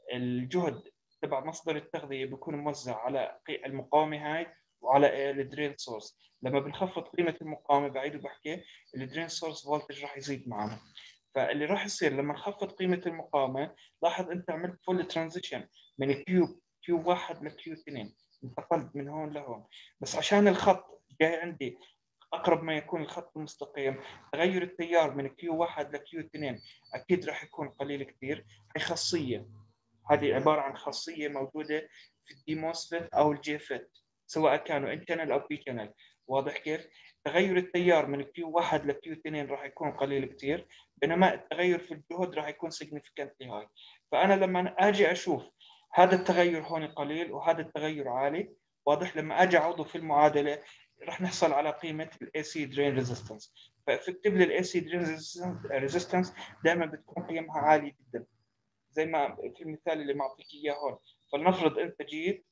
[SPEAKER 1] الجهد تبع مصدر التغذيه بيكون موزع على المقاومه هاي وعلى الدرين سورس. لما بنخفض قيمه المقاومه، بعيد وبحكي، الدرين سورس فولتج راح يزيد معنا. فاللي راح يصير لما نخفض قيمه المقاومه، لاحظ انت عملت فول ترانزيشن من كيو 1 لكيو 2، انتقلت من هون لهون. بس عشان الخط جاي عندي اقرب ما يكون الخط المستقيم، تغير التيار من كيو 1 لكيو 2 اكيد راح يكون قليل كثير. هي خاصيه، هذه عباره عن خاصيه موجوده في الدي موسفيت او الجي فيت، سواء كانوا ان شانل او بي شانل. واضح كيف؟ تغير التيار من كيو 1 لكيو 2 راح يكون قليل كثير، بينما التغير في الجهد راح يكون significantly high. فانا لما اجي اشوف هذا التغير هون قليل وهذا التغير عالي، واضح، لما اجي اعوضه في المعادله راح نحصل على قيمه الاي سي درين ريزيستنس. فافكتفلي الاي سي درين ريزيستنس دائما بتكون قيمها عاليه جدا، زي ما في المثال اللي معطيك اياه هون. فلنفرض انت جيت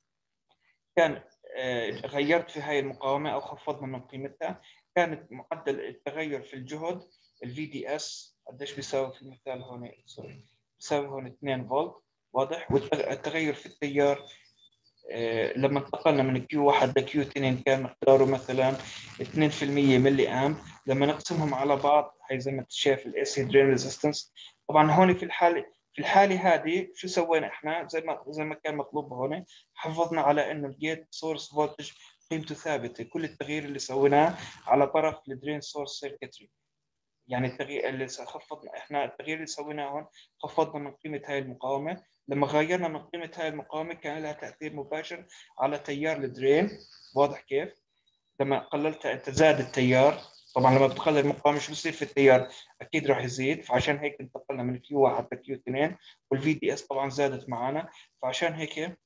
[SPEAKER 1] كان غيرت في هاي المقاومه او خفضنا من قيمتها، كانت معدل التغير في الجهد الفي دي اس قديش بيساوي في المثال هون؟ سوري، بيساوي هون 2 فولت. واضح؟ والتغير في التيار لما انتقلنا من كيو 1 لكيو 2 كان مقداره مثلا 2% ملي امب. لما نقسمهم على بعض، هي زي ما انت شايف الاي سي درين ريزيستنس. طبعا هون في الحاله هذه شو سوينا احنا؟ زي ما كان مطلوب هون، حافظنا على انه الجيت سورس فولتج قيمته ثابته. كل التغيير اللي سويناه على طرف الدرين سورس سيركتري. يعني التغيير اللي خفضنا احنا، التغيير اللي سويناه هون خفضنا من قيمه هاي المقاومه. لما غيرنا من قيمه هاي المقاومه كان لها تاثير مباشر على تيار الدرين. واضح كيف؟ لما قللتها انت زاد التيار. طبعا لما بتقلل المقاومه شو بصير في التيار؟ اكيد راح يزيد. فعشان هيك انتقلنا من كيو 1 لكيو 2، والفي دي اس طبعا زادت معنا. فعشان هيك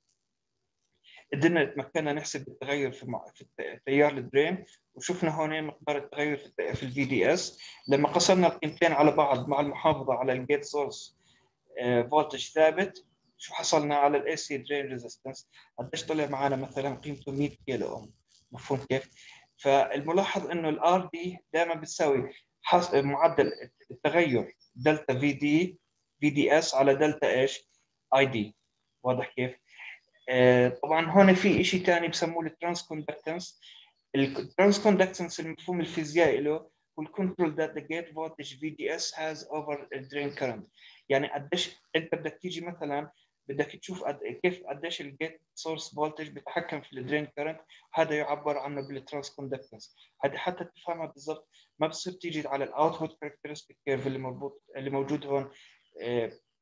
[SPEAKER 1] قدرنا تمكنا نحسب التغير في تيار الدرين، وشفنا هون مقدار التغير في الفي دي اس. لما قسمنا القيمتين على بعض مع المحافظه على الجيت سورس فولتج ثابت، شو حصلنا على الاي سي درين ريزيستنس؟ قديش طلع معنا؟ مثلا قيمته 100 كيلو اوم. مفهوم كيف؟ فالملاحظ انه الار دي دائما بتساوي معدل التغير دلتا في دي اس على دلتا ايش؟ اي دي. واضح كيف؟ طبعا هون في شيء ثاني بسموه الترانس كوندكتنس. الترانس كوندكتنس المفهوم الفيزيائي له هو الكنترول ذات ذا جيت فولتج في دي اس هاز اوفر الدرين كرنت. يعني قديش انت بدك تيجي مثلا بدك تشوف كيف قديش الجيت سورس فولتج بيتحكم في الدرين كرنت. هذا يعبر عنه بالترانس كوندكتنس. هذا حتى تفهمها بالضبط ما بصير تيجي على الاوتبوت كاركترستيك كيرف اللي موجود هون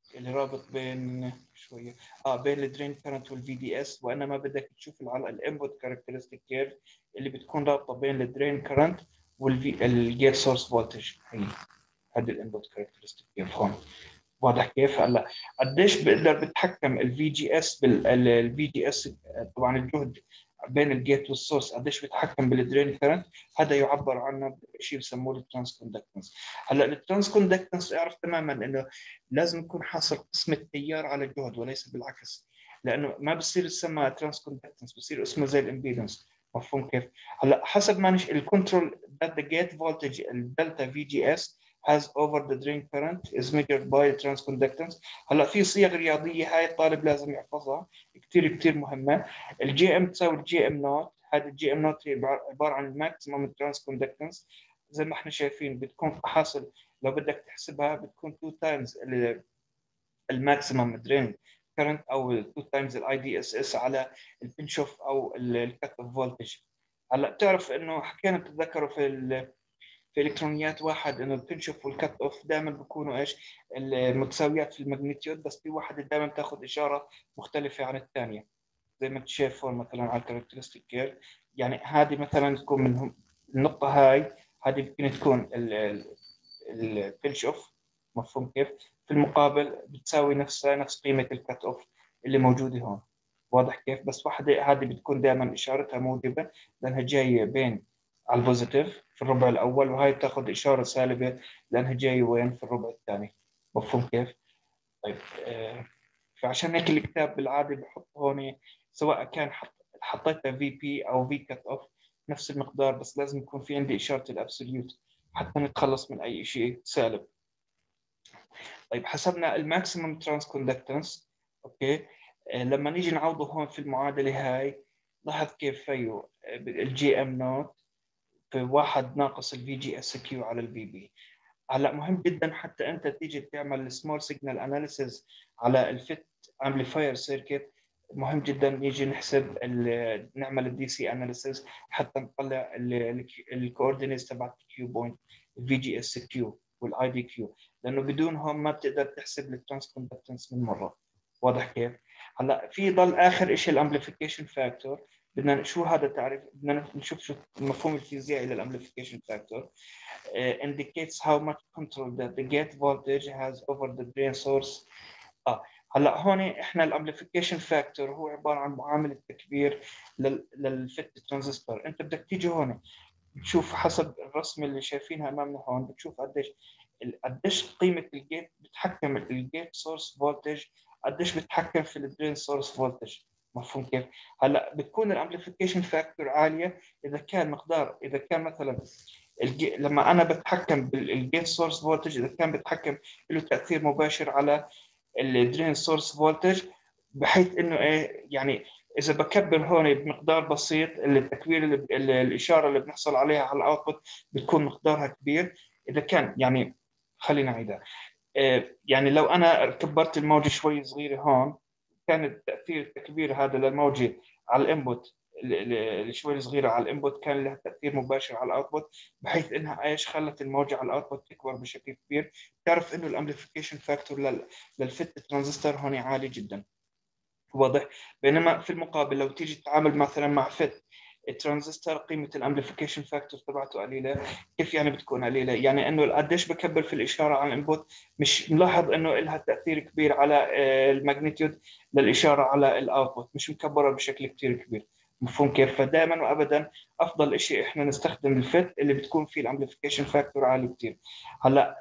[SPEAKER 1] اللي رابط بين شويه بين الدرين كارنت والفي دي اس، وانما بدك تشوف الانبوت كاركترستيك كيرف اللي بتكون رابطه بين الدرين كارنت والفي الجيت سورس فولتج. هذه الانبوت كاركترستيك كيرف هون. واضح كيف؟ هلا قديش بقدر بتحكم الفي جي اس بالفي جي اس، طبعا الجهد بين الجيت والسورس قديش بتحكم بالدرين كرنت، هذا يعبر عنه بشيء بسموه الترانس كوندكتنس. هلا الترانس كوندكتنس اعرف تماما انه لازم يكون حاصل قسم التيار على الجهد وليس بالعكس، لانه ما بصير اسمها ترانس كوندكتنس، بصير اسمه زي الامبيدنس. مفهوم كيف؟ هلا حسب ما الكنترول that the gate voltage الدلتا في جي اس has over the drain current is measured by transconductance. هلا في صيغ رياضيه هاي الطالب لازم يحفظها، كثير كثير مهمه. الجي ام تساوي الجي ام نوت، هذا الجي ام نوت هي عباره عن الماكسيمم ترانسكوندكتنس. زي ما احنا شايفين بتكون حاصل، لو بدك تحسبها بتكون 2 تايمز الماكسيمم درين كرنت او 2 تايمز الاي دي اس اس على البنش اوف او الكت اوف فولتج. هلا بتعرف انه حكينا بتتذكروا في الكترونيات واحد انه البنش اوف والكت اوف دائما بيكونوا ايش؟ المتساويات في الماجنتيود، بس في واحده دائما بتاخذ اشاره مختلفه عن الثانيه. زي ما انت شايف هون مثلا على الكاركترستيك كيرف، يعني هذه مثلا تكون من النقطه هاي، هذه ممكن تكون البنش اوف. مفهوم كيف؟ في المقابل بتساوي نفس قيمه الكت اوف اللي موجوده هون. واضح كيف؟ بس واحده هذه بتكون دائما اشارتها موجبه لانها جايه بين على البوزيتيف في الربع الاول، وهي بتاخذ اشاره سالبه لانها جايه وين؟ في الربع الثاني. مفهوم كيف؟ طيب فعشان هيك الكتاب بالعاده بحط هون سواء كان حطيتها في بي او في كت اوف نفس المقدار، بس لازم يكون في عندي اشاره الابسوليوت حتى نتخلص من اي شيء سالب. طيب حسبنا الماكسيمم ترانس كوندكتنس. اوكي، لما نيجي نعوضه هون في المعادله هاي، لاحظ كيف فيه الجي ام نوت في واحد ناقص الفي جي اس كيو على الفي بي. هلا مهم جدا حتى انت تيجي تعمل السمول سيجنال اناليسيز على الفيت امبليفاير سيركت، مهم جدا نيجي نعمل الدي سي اناليسيز حتى نطلع الكوردينيتس تبعت الكيو بوينت، الفي جي اس كيو والاي دي كيو، لانه بدونهم ما بتقدر تحسب الترانس كوندكتنس من مره. واضح كيف؟ هلا في ضل اخر شيء الامبليفيكيشن فاكتور. بدنا شو هذا تعريف، بدنا نشوف شو المفهوم الفيزيائي للامبليفيكيشن فاكتور. Indicates how much control that the gate voltage has over the drain source. هلا هون احنا الامبليفيكيشن فاكتور هو عباره عن معامل التكبير للفت ترانزستور. انت بدك تيجي هون بتشوف حسب الرسمه اللي شايفينها امامنا هون، بتشوف قديش قيمه الجيت بتحكم الجيت سورس فولتج، قديش بتحكم في الدرين سورس فولتج. مفهوم كيف؟ هلا بتكون الامبليفيكيشن فاكتور عاليه اذا كان مثلا لما انا بتحكم بالجيت سورس فولتج، اذا كان بتحكم له تاثير مباشر على الدرين سورس فولتج، بحيث انه ايه يعني اذا بكبر هون بمقدار بسيط التكبير الاشاره اللي بنحصل عليها على الاوتبوت بتكون مقدارها كبير. اذا كان يعني خلينا نعيدها، يعني لو انا كبرت الموجه شوي صغيره هون، كان التاثير التكبير هذا للموجه على الانبوت شوي صغيره على الانبوت كان لها تاثير مباشر على الاوتبوت، بحيث انها ايش خلت الموجه على الاوتبوت تكبر بشكل كبير. تعرف انه الامبليفيكيشن فاكتور للفت ترانزستور هون عالي جدا. واضح؟ بينما في المقابل لو تيجي تتعامل مثلا مع فت الترانزستور، قيمه الامبليفيكيشن فاكتور تبعته قليله. كيف يعني بتكون قليله؟ يعني انه قديش بكبر في الاشاره على الانبوت، مش ملاحظ انه لها تاثير كبير على الماجنتيود للاشاره على الاوتبوت، مش مكبره بشكل كثير كبير. مفهوم كيف؟ فدائما وابدا افضل شيء احنا نستخدم الفت اللي بتكون فيه الامبليفيكيشن فاكتور عالي كثير. هلا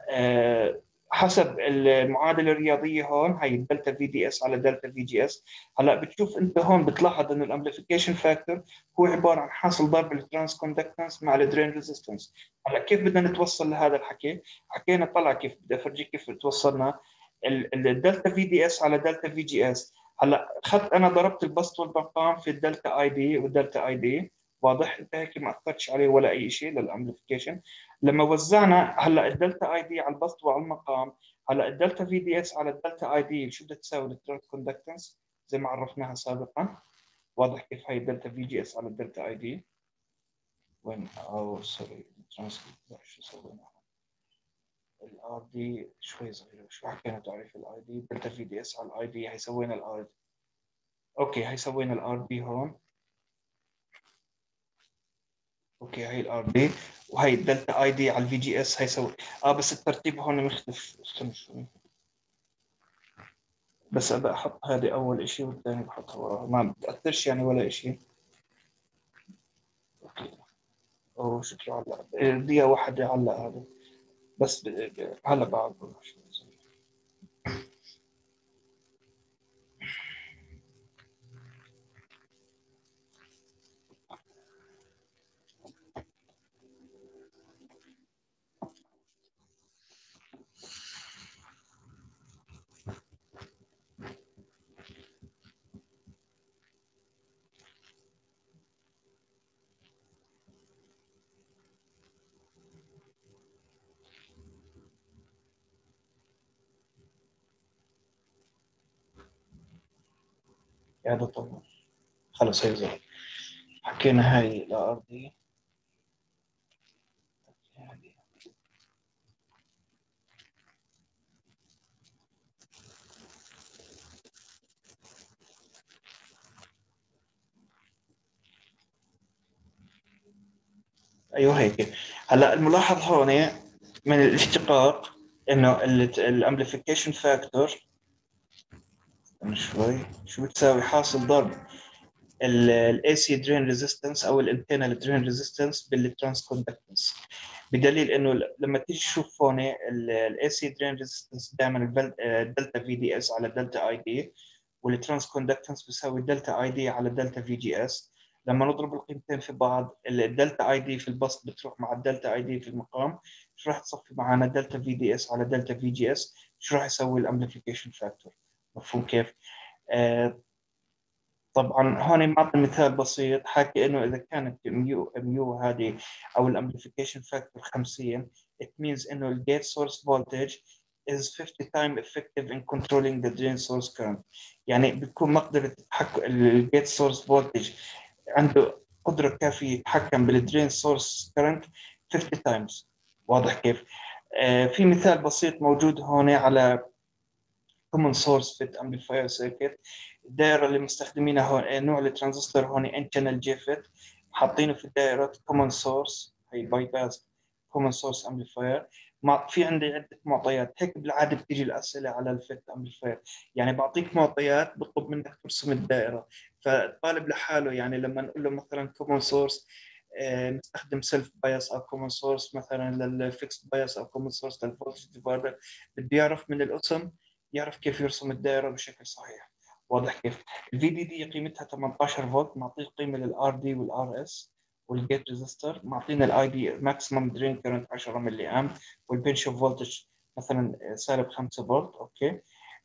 [SPEAKER 1] حسب المعادله الرياضيه هون، هي دلتا في دي اس على دلتا في جي اس. هلا بتشوف انت هون بتلاحظ انه الامبليفيكيشن فاكتور هو عباره عن حاصل ضرب الترانس كوندكتنس مع الدرين ريزيستنس. هلا كيف بدنا نتوصل لهذا الحكي؟ حكينا طلع كيف، بدي افرجيك كيف توصلنا. الدلتا في دي اس على دلتا في جي اس. هلا اخذت انا ضربت البسط والمقام في الدلتا اي دي والدلتا اي دي. واضح؟ انت هيك ما اثرتش عليه ولا اي شيء للامبليفيكيشن. لما وزعنا هلا الدلتا اي دي على البسط وعلى المقام، هلا الدلتا في دي اس على الدلتا اي دي شو بدها تساوي الترانس كوندكتنس زي ما عرفناها سابقا. واضح كيف هي الدلتا في جي اس على الدلتا اي دي وين؟ او سوري، شو سوينا؟ الار دي شوي صغيره، شو حكينا تعريف الاي دي؟ دلتا في دي اس على الاي دي هيسوي لنا الار. اوكي هيسوي لنا الار بي هون. اوكي هي الار بي، وهي الدلتا اي دي على الفي جي اس هيسوي. بس الترتيب هون مختلف، استنى شوي. بس ابى احط هذه اول اشي والثاني بحطها وراها، ما بتاثرش يعني ولا اشي. اوكي. اوه شكله علق دقيقة واحدة علق هذا. بس هلا بعد بروح شوي. هذا طبعا خلص هي زي حكينا هاي الأرضية. ايوه هيك. هلا الملاحظ هون من الاشتقاق انه الامبليفيكيشن فاكتور شوي شو بتساوي حاصل ضرب الاي سي درين ريزيستنس او الانترنال درين ريزيستنس بالترانس كوندكتنس. بدليل انه لما تيجي تشوف هون الاي سي درين ريزيستنس دائما الدلتا في دي اس على دلتا اي دي، والترانس كوندكتنس بيساوي دلتا اي دي على دلتا في جي اس. لما نضرب القيمتين في بعض الدلتا اي دي في البسط بتروح مع الدلتا اي دي في المقام، شو راح تصفي معنا دلتا في دي اس على دلتا في جي اس، شو راح يسوي الامبليفيكيشن فاكتور. مفهوم كيف؟ آه، طبعا هون معطي مثال بسيط، حكي انه اذا كانت ميو هذه او الامبليفيكيشن فاكتور 50، it means انه الجيت سورس voltage is 50 times effective in controlling the drain source current. يعني بتكون مقدرة تحكم الجيت سورس voltage عنده قدرة كافية يتحكم بالدرين سورس كرنت 50 times. واضح كيف؟ في مثال بسيط موجود هون على common source fit amplifier circuit. الدائرة اللي مستخدمينها هون نوع الترانزستور هون ان channel جيفت، حاطينه في دائرة common source، هي باي باس common source amplifier. في عندي عدة معطيات، هيك بالعادة بتيجي الأسئلة على الفيت امبليفاير. يعني بعطيك معطيات بطلب منك ترسم الدائرة. فالطالب لحاله يعني لما نقول له مثلا common source نستخدم سيلف بايس او كومن سورس مثلا للفيكس بايس او كومن سورس للفولتج ديفايدر، بده يعرف من الاسم يعرف كيف يرسم الدائره بشكل صحيح. واضح كيف؟ الفي دي دي قيمتها 18 فولت، معطيه قيمه للار دي والار اس، والجيت ريزستور معطينا الاي دي ماكسيمم درين كرنت 10 ملي امب، والبنش اوف فولتج مثلا سالب 5 فولت. اوكي.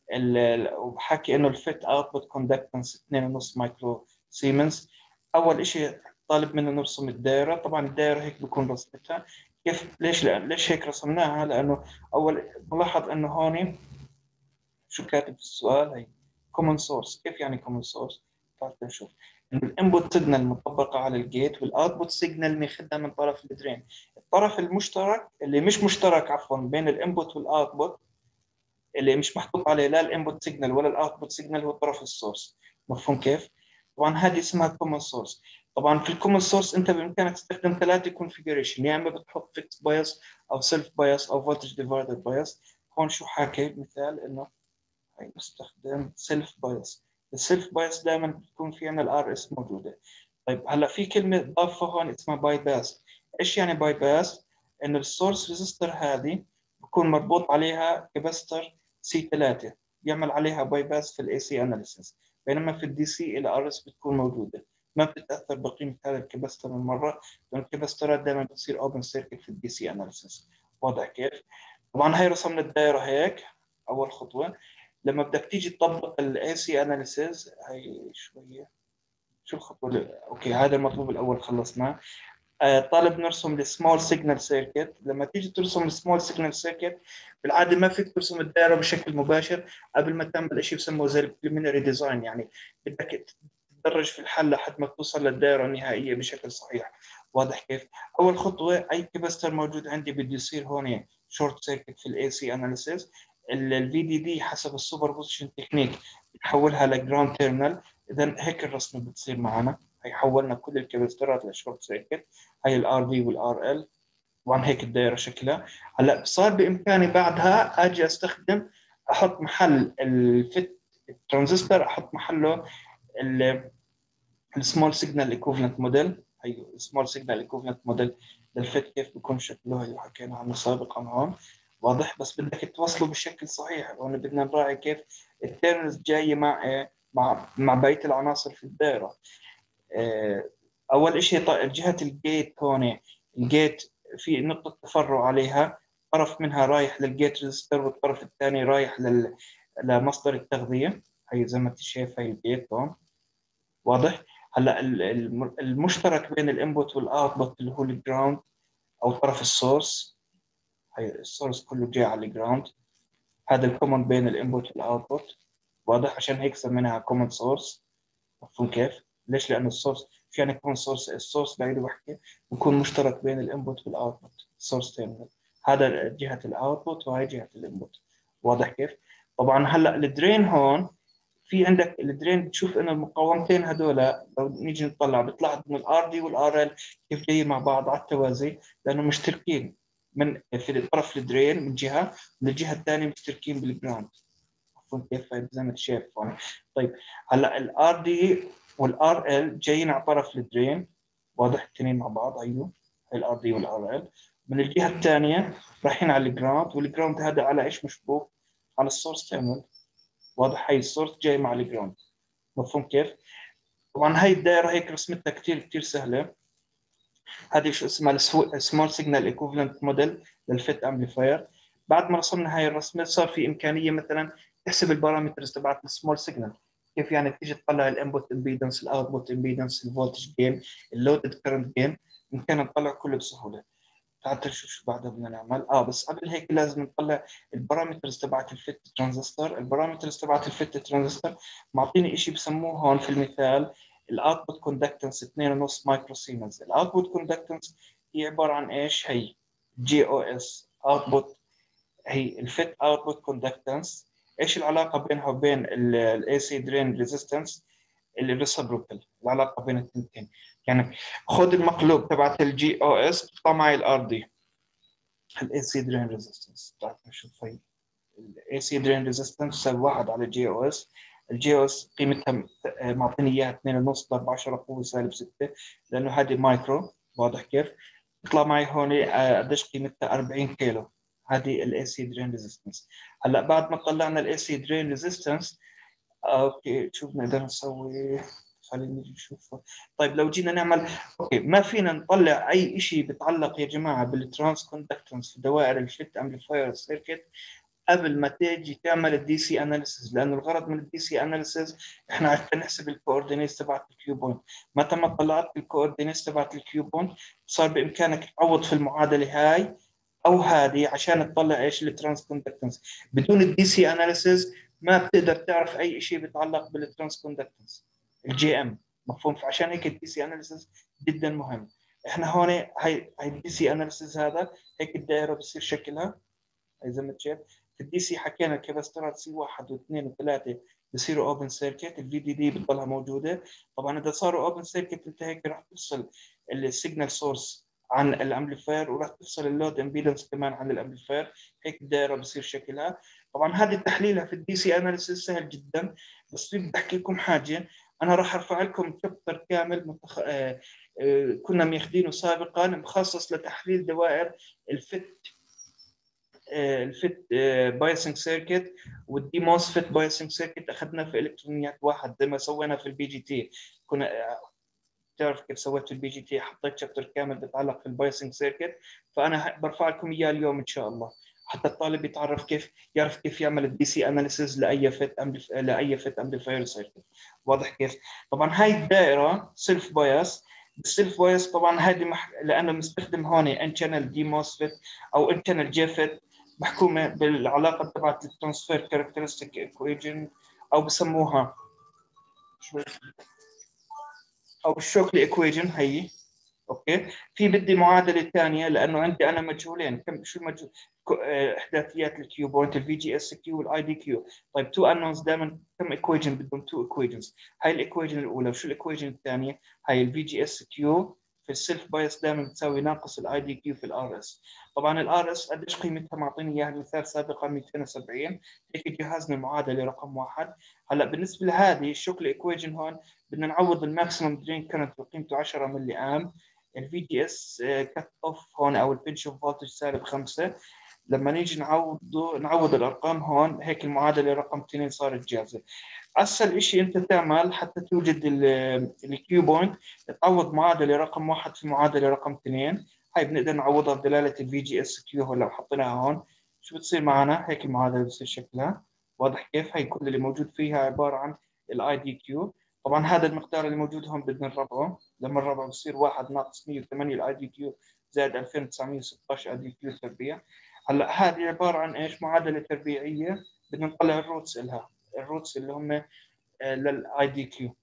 [SPEAKER 1] وبحكي انه الفيت اوتبوت كوندكتنس 2.5 مايكرو سيمنز. اول شيء طالب منا نرسم الدائره. طبعا الدائره هيك بكون رسمتها كيف. ليش هيك رسمناها؟ لانه اول ملاحظ انه هون شو كاتب في السؤال، هي كومن سورس. كيف يعني كومن سورس؟ تعال نشوف انه الانبوت سيجنال مطبقه على الجيت، والاوتبوت سيجنال ماخذها من طرف الدرين. الطرف المشترك اللي مش مشترك عفوا بين الانبوت والاوتبوت، اللي مش محطوط عليه لا الانبوت سيجنال ولا الاوتبوت سيجنال، هو طرف السورس. مفهوم كيف؟ طبعا هذه اسمها كومن سورس. طبعا في الكومن سورس انت بامكانك تستخدم ثلاثه كونفيجريشن، يا اما بتحط فيكس بايس او سيلف بايس او فولتج ديفايدر بايس. هون شو حاكي مثال انه هي بستخدم سيلف بايس. السيلف بايس دائما بتكون في عندنا الار اس موجوده. طيب هلا في كلمه ضافه هون اسمها باي باس. ايش يعني باي باس؟ انه السورس ريزيستور هذه بكون مربوط عليها كاباستر سي 3، بيعمل عليها باي باس في الاي سي اناليسيس. بينما في الدي سي الار اس بتكون موجوده، ما بتتاثر بقيمه هذا الكاباستر من مره، لان الكاباسترات دائما بتصير اوبن سيركت في الدي سي اناليسيس. واضح كيف؟ طبعا هي رسمنا الدائره هيك اول خطوه. لما بدك تيجي تطبق الاي سي اناليسيز هي شويه، شو الخطوه اوكي هذا المطلوب الاول خلصناه. طالب نرسم السمول سيجنال سيركت. لما تيجي ترسم السمول سيجنال سيركت بالعاده ما فيك ترسم الدائره بشكل مباشر قبل ما تعمل شيء بسموه زي البريليمينري ديزاين. يعني بدك تتدرج في الحل لحد ما توصل للدائره النهائيه بشكل صحيح. واضح كيف؟ اول خطوه اي كاباستر موجود عندي بده يصير هون شورت سيركت في الاي سي اناليسيس. الفي دي دي حسب السوبر بوزيشن تكنيك بنحولها لجراوند تيرمينال. اذا هيك الرسمه بتصير معنا، هي حولنا كل الكاباسترات لشورت سيركت، هي الار في والار ال. طبعا هيك الدائره شكلها. هلا صار بامكاني بعدها اجي استخدم، احط محل الفت الترانزستور، احط محله السمول سيجنال ايكوفلنت موديل. هي السمول سيجنال ايكوفلنت موديل للفت كيف بيكون شكله، هي حكينا عنه سابقا هون. واضح؟ بس بدك توصله بشكل صحيح، هون بدنا نراعي كيف التيرنز جايه مع مع بقيه العناصر في الدائره. اول شيء جهه الجيت هون، الجيت في نقطه تفرع عليها، طرف منها رايح للجيت ريزستور والطرف الثاني رايح لمصدر التغذيه. هي زي ما انت شايف هي الجيت هون. واضح؟ هلا المشترك بين الانبوت والاوتبوت اللي هو الجراوند او طرف السورس، هي السورس كله جاي على الجراوند. هذا الكومن بين الانبوت والاوتبوت. واضح؟ عشان هيك سميناها كومن سورس. مفهوم كيف؟ ليش؟ لانه السورس في يعني كومن سورس، السورس بعيد بحكي بكون مشترك بين الانبوت والاوتبوت، السورس تيرمينال. هذا جهه الاوتبوت وهي جهه الانبوت. واضح كيف؟ طبعا هلا الدرين هون، في عندك الدرين بتشوف انه المقاومتين هذول لو نيجي نطلع بتلاحظ انه الار دي والار ال كيف جايين مع بعض على التوازي، لانه مشتركين من في طرف الدرين من جهه، من الجهه الثانيه مشتركين بالجراوند. مفهوم كيف؟ زي ما انت شايف هون. طيب هلا الار دي والار ال جايين على طرف الدرين. واضح؟ الاثنين مع بعض. ايوه، الار دي والار ال. من الجهه الثانيه رايحين على الجراوند، والجراوند هذا على ايش مشبوك؟ على السورس تيرمينال. واضح؟ هي السورس جاي مع الجراوند. مفهوم كيف؟ طبعا هاي الدائره هيك رسمتها كثير كثير سهله. هذه شو اسمها السمول سيجنال ايكوفلنت موديل للفيت امبليفاير. بعد ما رسمنا هاي الرسمه صار في امكانيه مثلا تحسب البارامترز تبعت السمول سيجنال. كيف يعني؟ تيجي تطلع الانبوت امبيدنس، الاوتبوت امبيدنس، الفولتج جين، اللودد كرنت جين، ممكن نطلع كله بسهوله. تعال نشوف شو بعدها بدنا نعمل. بس قبل هيك لازم نطلع البارامترز تبعت الفيت ترانزستور. البارامترز تبعت الفيت ترانزستور معطيني شيء بسموه هون في المثال الاوتبوت كوندكتنس 2.5 مايكرو سيمنز. الاوتبوت كوندكتنس هي عباره عن ايش؟ هي جي او اس اوتبوت، هي الفيت اوتبوت كوندكتنس. ايش العلاقه بينها وبين الاي سي درين ريزيستنس؟ الريسبروكال، العلاقه بين الاثنين. يعني خذ المقلوب تبعت الجي او اس تطلع معي الار دي، الاي سي درين ريزيستنس. تعال نشوف هي الاي سي درين ريزيستنس تساوي 1 على جي او اس. الجي او اس قيمتها معطيني اياها 2.5 ضرب 10 قوه سالب 6، لانه هذه مايكرو. واضح كيف؟ بيطلع معي هون قديش قيمتها؟ 40 كيلو. هذه الاي سي درين ريزيستنس. هلا بعد ما طلعنا الاي سي درين ريزيستنس، اوكي شو بنقدر نسوي؟ خلينا نيجي نشوف. طيب لو جينا نعمل، اوكي ما فينا نطلع اي شيء بتعلق يا جماعه بالترانس كوندكتنس في دوائر الفيت امبليفاير سيركت قبل ما تيجي تعمل الدي سي اناليسيز، لانه الغرض من الدي سي اناليسيز احنا عرفنا نحسب الكوردينيتس تبعت الكيو بوينت. متى ما طلعت الكوردينيتس تبعت الكيو بوينت صار بامكانك تعوض في المعادله هاي او هذه عشان تطلع ايش؟ الترانس كوندكتنس. بدون الدي سي اناليسيز ما بتقدر تعرف اي شيء بيتعلق بالترانس كوندكتنس الجي ام. مفهوم؟ فعشان هيك الدي سي اناليسيز جدا مهم. احنا هون هي الدي سي اناليسيز هذا هيك الدائره بصير شكلها. هي زي ما شايف في الدي سي حكينا الكباسترات سي 1 و2 و3 بصيروا اوبن سيركت، الفي دي دي بتضلها موجوده. طبعا اذا صاروا اوبن سيركت انت هيك راح تفصل السيجنال سورس عن الامبليفاير، وراح تفصل اللود امبيدنس كمان عن الامبليفاير. هيك الدائره بصير شكلها. طبعا هذه تحليلها في الدي سي اناليسيس سهل جدا. بس بدي احكي لكم حاجه، انا راح ارفع لكم شابتر كامل كنا ماخذينه سابقا مخصص لتحليل دوائر الفت، الفيت بايسنج سيركت والدي موسفيت بايسنج سيركت. اخذنا في الكترونيات واحد زي ما سوينا في البي جي تي. كنا تعرف كيف سويت في البي جي تي؟ حطيت شابتر كامل بيتعلق في البايسنج سيركت. فانا برفع لكم اياه اليوم ان شاء الله، حتى الطالب يتعرف كيف يعرف كيف يعمل الدي سي اناليسيز لاي فيت امبليفاير سيركت. واضح كيف؟ طبعا هاي الدائره سيلف بايس. السيلف بايس طبعا هذه لانه مستخدم هون ان شانل دي موسفيت او ان شانل جي فيت، محكومه بالعلاقه تبعت الترانسفير كاركترستيك ايكويجن، او بسموها او بالشوكلي ايكويجن. هي اوكي. في بدي معادله ثانيه لانه عندي انا مجهولين، كم شو المجهول، احداثيات الكيو بوينت، الفي جي اس كيو والاي دي كيو. طيب تو انونز دائما كم ايكويجن بدهم؟ تو ايكويجنز. هاي الايكويجن الاولى، وشو الايكويجن الثانيه؟ هاي الفي جي اس كيو في السيلف بايس دائما بتساوي ناقص الاي دي كيو في الار اس. طبعا الار اس قديش قيمتها؟ معطيني اياها المثال سابقا 270. هيك جهزنا المعادله رقم واحد. هلا بالنسبه لهذه شو الايكويجن هون؟ بدنا نعوض الماكسيمم درين كرنت بقيمته 10 ملي ام، الفي جي اس كت اوف هون او البنش اوف فولتج سالب 5. لما نيجي نعوض الارقام هون، هيك المعادله رقم 2 صارت جاهزه. اسهل شيء انت تعمل حتى توجد الكيو بوينت، تعوض معادله رقم واحد في معادله رقم 2. هاي بنقدر نعوضها بدلاله الفي جي اس كيو. هون لو حطيناها هون شو بتصير معنا؟ هيك المعادله بتصير شكلها. واضح كيف؟ هاي كل اللي موجود فيها عباره عن الاي دي كيو. طبعا هذا المقدار اللي موجود هون بدنا نربعه، لما نربعه بصير 1 ناقص 108 الاي دي كيو زائد 2916 اي دي كيو تربيع. هلا هذه عباره عن ايش؟ معادله تربيعيه بدنا نطلع الروتس لها، الروتس اللي هم للاي دي كيو.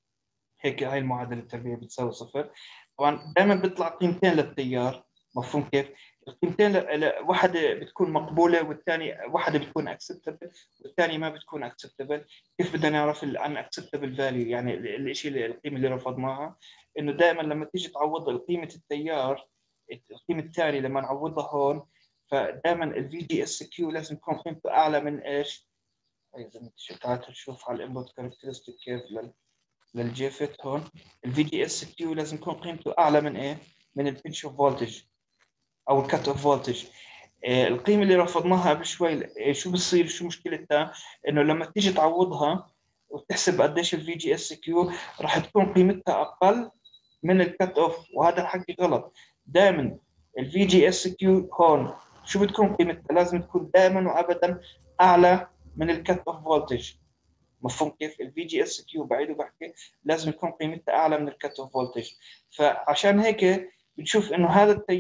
[SPEAKER 1] هيك هاي المعادله التربيعيه بتساوي صفر. طبعا دائما بيطلع قيمتين للتيار، مفهوم كيف؟ القيمتين واحده بتكون مقبوله والثانيه، واحده بتكون اكسبتبل والثانيه ما بتكون اكسبتبل. كيف بدنا نعرف الان اكسبتبل فاليو؟ يعني الشيء القيمه اللي رفضناها، انه دائما لما تيجي تعوض قيمه التيار، القيمه الثانيه لما نعوضها هون، فدائما الفي جي اس كيو لازم تكون قيمته اعلى من ايش؟ اذا تعال نشوف على الانبوت كاركترستيك كيف للجي فيت هون. الفي جي اس كيو لازم يكون قيمته اعلى من ايه؟ من البنش اوف فولتج او الكت اوف فولتج. القيمه اللي رفضناها قبل شوي، شو بصير؟ شو مشكلتها؟ انه لما تيجي تعوضها وتحسب قديش الفي جي اس كيو، راح تكون قيمتها اقل من الكت اوف، وهذا الحكي غلط. دائما الفي جي اس كيو هون شو بتكون قيمتها؟ لازم تكون دائما وابدا اعلى من الكت اوف فولتج. مفهوم كيف؟ الفي جي اس كيو بعيد وبحكي لازم يكون قيمتها اعلى من الكت اوف فولتج. فعشان هيك بنشوف انه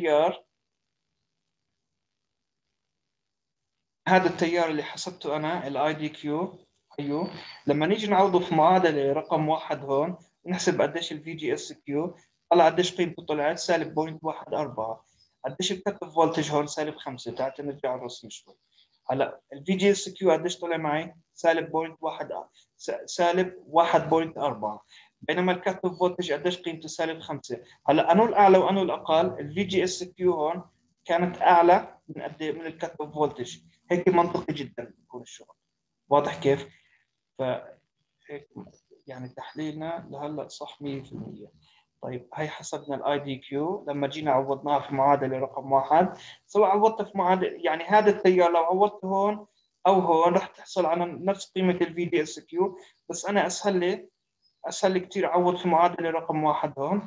[SPEAKER 1] هذا التيار اللي حسبته انا الاي دي كيو، ايوه، لما نيجي نعوضه في معادله رقم واحد هون نحسب قديش الفي جي اس كيو، طلع قديش قيمته؟ طلعت سالب 0.14. قديش الكت اوف فولتج هون؟ سالب 5. تعال نرجع الرسم شوي. هلا الفي جي اس كيو قديش طلع معي؟ سالب 0.1، سالب 1.4. بينما الكت اوف فولتج قديش قيمته؟ سالب 5. هلا انو الاعلى وانو الاقل؟ الفي جي اس كيو هون كانت اعلى من قد من الكت اوف فولتج. هيك منطقي جدا يكون الشغل. واضح كيف؟ فهيك يعني تحليلنا لهلا صح 100%. طيب هي حسبنا الاي دي كيو لما جينا عوضناها في معادله رقم واحد. سواء عوضت في معادله، يعني هذا التيار لو عوضت هون او هون راح تحصل على نفس قيمه الفي دي اس كيو. بس انا اسهل لي كثير اعوض في معادله رقم واحد هون.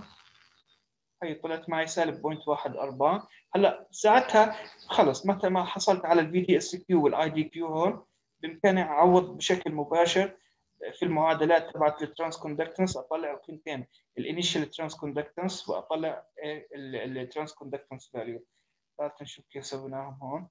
[SPEAKER 1] هي طلعت معي سالب 0.14. هلا ساعتها خلص متى ما حصلت على الفي دي اس كيو والاي دي كيو هون، بامكاني اعوض بشكل مباشر في المعادلات تبعت الترانس كوندكتنس، اطلع القيمتين، الانيشال ترانس كوندكتنس واطلع الترانس كوندكتنس فاليو. تعال نشوف كيف سويناهم هون.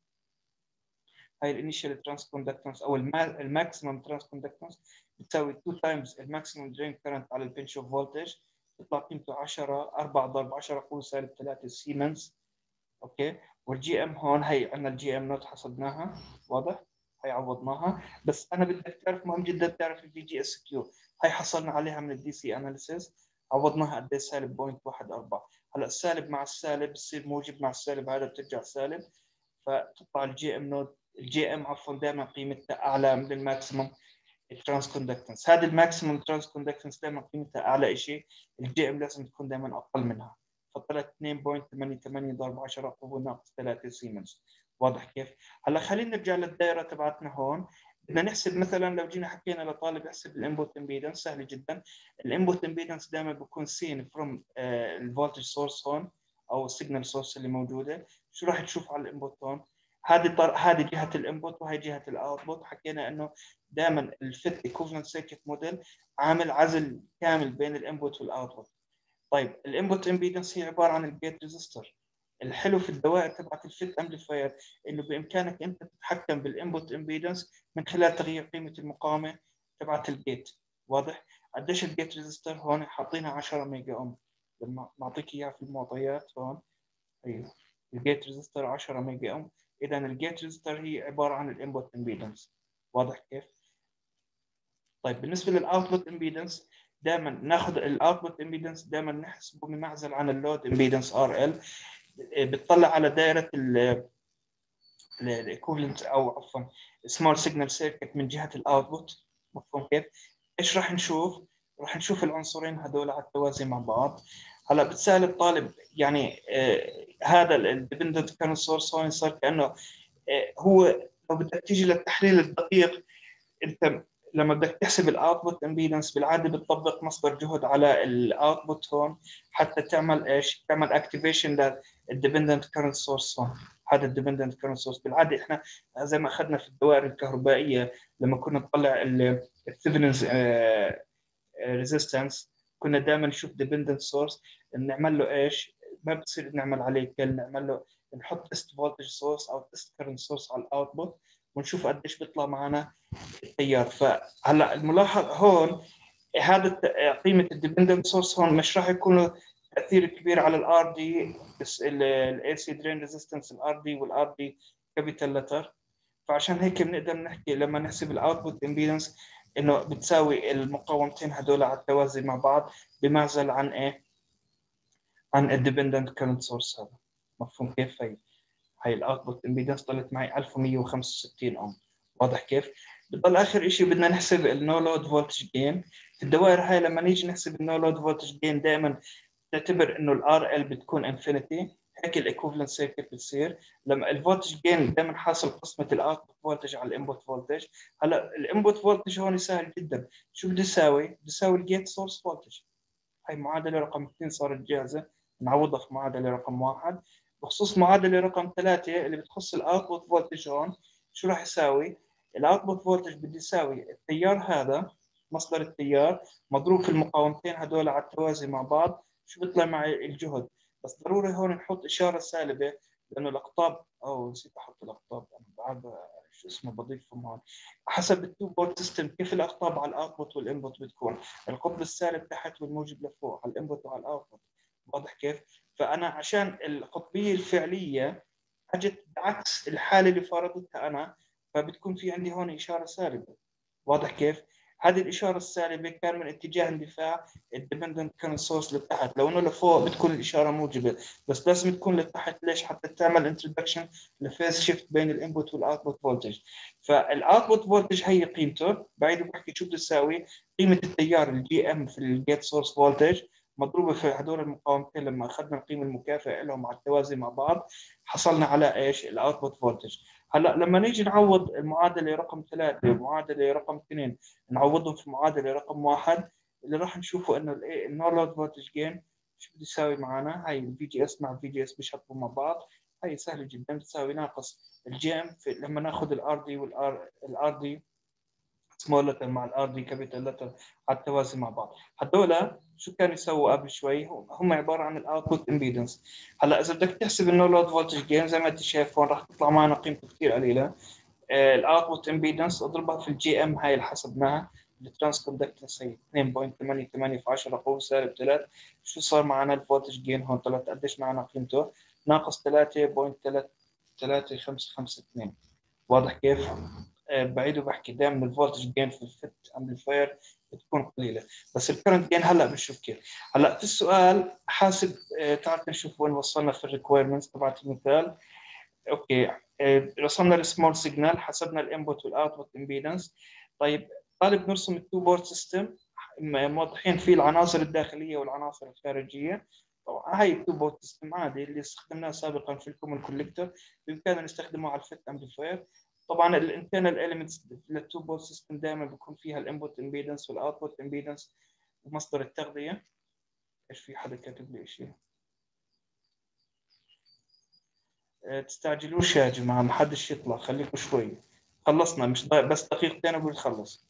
[SPEAKER 1] هاي الانيشال ترانس كوندكتنس او الماكسيمم ترانس كوندكتنس بتساوي 2 تايمز الماكسيمم درين كرنت على البنش اوف فولتج. تطلع قيمته 10، 4 ضرب 10 قوة سالب 3 سيمنز. اوكي. والجي ام هون هي عندنا الجي ام نوت حسبناها. واضح؟ هي عوضناها. بس انا بدك تعرف مهم جدا تعرف الفي جي اس كيو. هي حصلنا عليها من الدي سي اناليسيس. عوضناها قد ايه؟ سالب 0.14. هلا السالب مع السالب بصير موجب، مع السالب هذا بترجع سالب. فتطلع الجي ام نوت، الجي ام عفوا دائما قيمتها اعلى من الماكسيمم الترانس كوندكتنس. هذا الماكسيمم ترانس كوندكتنس دائما قيمتها اعلى شيء، الجي ام لازم تكون دائما اقل منها. فطلعت 2.88 ضرب 10 قوه ناقص 3 سيمنز. واضح كيف؟ هلا خلينا نرجع للدائره تبعتنا هون. بدنا نحسب مثلا لو جينا حكينا لطالب يحسب الانبوت امبيدنس، سهل جدا. الانبوت امبيدنس دائما بيكون سين فروم الفولتج سورس هون او السيجنال سورس اللي موجوده. شو راح تشوف على الانبوت هون؟ هذه جهه الانبوت وهي جهه الاوتبوت. حكينا انه دائما الفيت ايكوفلنت سيركت موديل عامل عزل كامل بين الانبوت والاوتبوت. طيب الانبوت امبيدنس هي عباره عن الجيت ريزيستور. الحلو في الدوائر تبعت الفيت امبليفاير انه بامكانك انت تتحكم بالانبوت امبيدنس من خلال تغيير قيمه المقاومه تبعت الجيت. واضح؟ قديش الجيت ريزيستور هون حاطينها 10 ميجا اوم. لما معطيك اياها في المعطيات هون. ايوه الجيت ريزستور 10 ميجا اوم. اذا الجيت ريزستور هي عباره عن الانبوت امبيدنس. واضح كيف؟ طيب بالنسبه للاوتبوت امبيدنس دائما ناخذ الاوتبوت امبيدنس دائما نحسبه بمعزل عن اللود امبيدنس ار ال. بتطلع على دائره الايكوفلنت او عفوا سمول سيجنال سيركت من جهه الاوتبوت. مفهوم كيف؟ ايش راح نشوف؟ راح نشوف العنصرين هذول على التوازي مع بعض. هلا بتسال الطالب يعني هذا الديبندنت كارنت سورس هون صار كانه هو لو بدك تيجي للتحليل الدقيق، انت لما بدك تحسب الاوتبوت امبيدنس بالعاده بتطبق مصدر جهد على الاوتبوت هون حتى تعمل ايش؟ تعمل اكتيفيشن للديبندنت كارنت سورس هون. هذا الديبندنت كارنت سورس بالعاده احنا زي ما اخذنا في الدوائر الكهربائيه لما كنا نطلع الثيفنز ريزيستنس كنا دائما نشوف ديبندنت سورس نعمل له ايش؟ ما بتصير نعمل عليه كل نعمل له نحط تيست فولتج سورس او تيست كارنت سورس على الاوتبوت ونشوف قديش بيطلع معنا التيار. فهلا الملاحظ هون هذا قيمه الديبندنت سورس هون مش راح يكون له تاثير كبير على الار دي الاي سي درين ريزيستنس الار دي والار دي كابيتال لتر. فعشان هيك بنقدر نحكي لما نحسب الاوتبوت امبيدنس انه بتساوي المقاومتين هذول على التوازي مع بعض بمعزل عن ايه؟ عن الديبندنت كارنت سورس هذا. مفهوم كيف؟ هي الاوتبوت امبيدنس طلعت معي 1165 اوم. واضح كيف؟ بضل اخر شيء بدنا نحسب النو لود فولتج جين. في الدوائر هاي لما نيجي نحسب النو لود فولتج جين دائما تعتبر انه الار ال بتكون انفينيتي. هيك الايكوفلنت سيركت بتصير لما الفولتج جين دائما حاصل قسمه الاوتبوت فولتج على الانبوت فولتج. هلا الانبوت فولتج هون سهل جدا. شو بده يساوي؟ بده يساوي الجيت سورس فولتج. هاي معادله رقم 2 صارت جاهزه، نعوضها في معادله رقم 1. بخصوص معادله رقم 3 اللي بتخص الاوتبوت فولتج هون شو راح يساوي؟ الاوتبوت فولتج بده يساوي التيار هذا مصدر التيار مضروب في المقاومتين هذول على التوازي مع بعض. شو بيطلع معي الجهد؟ بس ضروري هون نحط اشاره سالبه لانه الاقطاب او نسيت احط الاقطاب انا بعد شو اسمه بضيفهم هون. حسب التو بورت سيستم كيف الاقطاب على الاوتبوت والانبوت بتكون القطب السالب تحت والموجب لفوق على الانبوت وعلى الاوتبوت. واضح كيف؟ فانا عشان القطبيه الفعليه اجت بعكس الحاله اللي فرضتها انا فبتكون في عندي هون اشاره سالبه. واضح كيف؟ هذه الاشاره السالبه كان من اتجاه اندفاع الديبندنت كان سورس لتحت. لو انه لفوق بتكون الاشاره موجبه بس لازم تكون لتحت. ليش؟ حتى تعمل انترودكشن لفيز شيفت بين الانبوت والاوتبوت فولتج. فالاوتبوت فولتج هي قيمته بعيد بحكي شو بتساوي قيمه التيار الجي ام في الجيت سورس فولتج مضروبه في هذول المقاومتين. لما اخذنا القيمه المكافئه لهم على التوازي مع بعض حصلنا على ايش؟ الاوتبوت فولتج. هلا لما نيجي نعوض المعادله رقم 3 والمعادله رقم 2 نعوضهم في معادله رقم 1 اللي راح نشوفه انه النو لود فولتج جين شو بده يساوي معنا؟ هاي الفي جي اس مع الفي جي اس بيشطبوا مع بعض. هاي سهله جدا بتساوي ناقص الجي ام لما ناخذ الار دي والار دي سمول لتر مع الار دي كابيتال لتر على التوازي مع بعض. هذول شو كانوا يسووا قبل شوي؟ هم عباره عن الاوتبوت امبيدنس. هلا اذا بدك تحسب النو لود فولتج جين زي ما انت شايف هون راح تطلع معنا قيمته كثير قليله. الاوتبوت امبيدنس اضربها في الجي ام هاي اللي حسبناها الترانس كوندكتنس هي 2.88 في 10 قوه سالب 3. شو صار معنا الفولتج جين هون؟ طلعت قديش معنا قيمته؟ ناقص 3.3552. واضح كيف؟ بعيد وبحكي دائما الفولتج جين في الفت امبليفاير بتكون قليله بس الكرنت جين هلا بنشوف كيف. هلا في السؤال حاسب تعال نشوف وين وصلنا في الريكويرمنتس تبعت المثال. اوكي رسمنا السمول سيجنال حسبنا الانبوت والاوتبوت امبيدنس. طيب طالب نرسم التو بورت سيستم موضحين فيه العناصر الداخليه والعناصر الخارجيه. طبعا هاي التو بورت سيستم عادي اللي استخدمناه سابقا في الكومن كوليكتور بامكاننا نستخدمه على الفت امبليفاير. طبعا الانترنال اليمنتس للتو بورت سيستم دائما بيكون فيها الانبوت امبيدنس والاوتبوت امبيدنس ومصدر التغذيه. ايش في حدا كاتب لي شيء؟ تستعجلوش يا جماعة ما حدش يطلع خليكم شوي. خلصنا مش بس دقيقتين وبنخلص.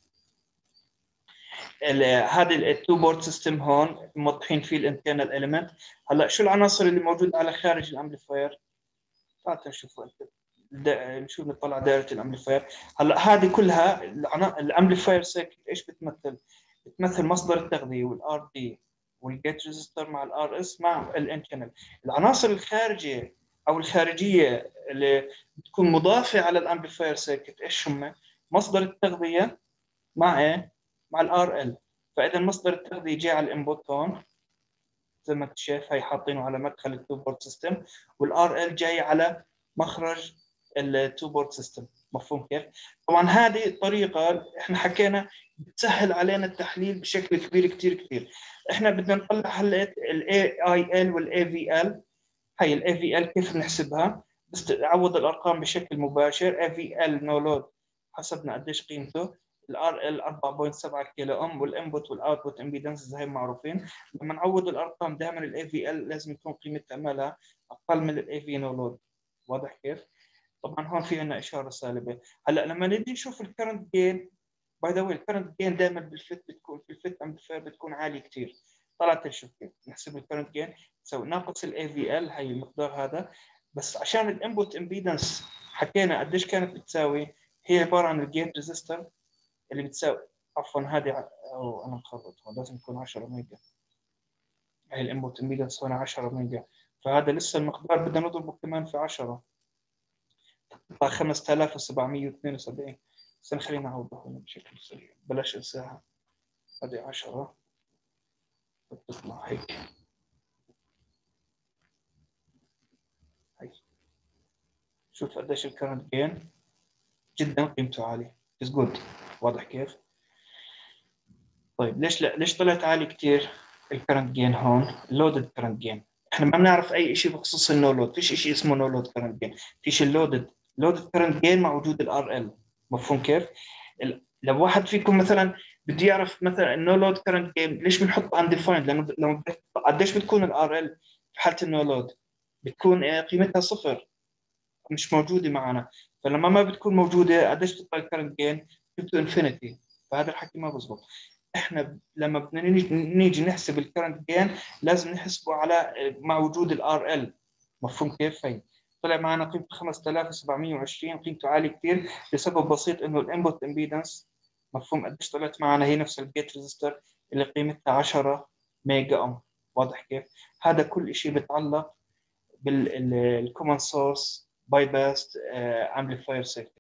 [SPEAKER 1] هذه التو بورد سيستم هون موضحين فيه الانترنال اليمنت. هلا شو العناصر اللي موجودة على خارج الامبليفاير؟ تعالوا نشوفوا نشوف نطلع دائرة الامبليفاير. هلا هذه كلها الامبليفاير سيركت ايش بتمثل؟ بتمثل مصدر التغذية والار دي والجيت ريزستور مع الار اس مع الان شانل. العناصر الخارجيه او الخارجيه اللي بتكون مضافه على الامبليفاير سيركت ايش هم؟ مصدر التغذيه مع ايه؟ مع الار ال. فاذا مصدر التغذيه جاي على الانبوت هون زي ما انت شايف، هي حاطينه على مدخل التو بورت سيستم، والار ال جاي على مخرج التو بورت سيستم. مفهوم كيف؟ طبعا هذه الطريقه احنا حكينا بتسهل علينا التحليل بشكل كبير كثير كثير. احنا بدنا نطلع هلا الاي اي ال والاي في ال. هي الاي في ال كيف بنحسبها؟ بس تعوض الارقام بشكل مباشر. اي في ال نو لود حسبنا قديش قيمته، الار ال 4.7 كيلو اوم، والانبوت والاوتبوت امبيدنس زي ما معروفين. لما نعوض الارقام دائما الاي في ال لازم يكون قيمتها مالها اقل من الاي في نو لود. واضح كيف؟ طبعا هون في عندنا اشاره سالبه. هلا لما نيجي نشوف الكرنت جين، باي ذا واي الكرنت جين دائما بالفت بتكون في الفت امبليفاير بتكون عاليه كثير. طلعت نشوف كيف نحسب الكرنت جين، تساوي ناقص الاي في ال، هي المقدار هذا. بس عشان الانبوت امبيدنس حكينا قديش كانت بتساوي، هي عباره عن الجيت ريزيستور اللي بتساوي، عفوا هذه او انا مخربط، لازم يكون 10 ميجا. هي الانبوت امبيدنس هنا 10 ميجا، فهذا لسه المقدار بدنا نضربه كمان في 10، تطلع 5772. بس خلينا نعوضه هنا بشكل سريع، بلاش انساها. هذه 10 بتطلع هيك. هي شوف قديش الكرنت جين، جدا قيمته عالية. از جود. واضح كيف؟ طيب ليش لا، ليش طلعت عالي كثير الكرنت جين هون؟ اللودد كرنت جين. احنا ما بنعرف اي شيء بخصوص النو لود، فيش شيء اسمه نو لود كرنت جين، فيش اللودد كرنت جين مع وجود الار ال. مفهوم كيف؟ لو واحد فيكم مثلا بده يعرف مثلا النو لود كرنت جين، ليش بنحط انديفايند؟ لانه لما قديش بتكون الار ال في حاله النو لود؟ بتكون قيمتها صفر، مش موجوده معنا. فلما ما بتكون موجوده قديش بتطلع الكرنت جين؟ تو انفينيتي. فهذا الحكي ما بزبط. احنا لما بدنا نيجي نحسب الكرنت جين لازم نحسبه على مع وجود الار ال. مفهوم كيف؟ هي طلع معنا قيمته 5720، قيمته عاليه كثير لسبب بسيط انه الانبوت امبيدنس، مفهوم قديش طلعت معنا؟ هي نفس الجيت ريزيستور اللي قيمتها 10 ميجا اوم. واضح كيف؟ هذا كل شيء بيتعلق بالكومن سورس باي باس امبليفاير سيركت.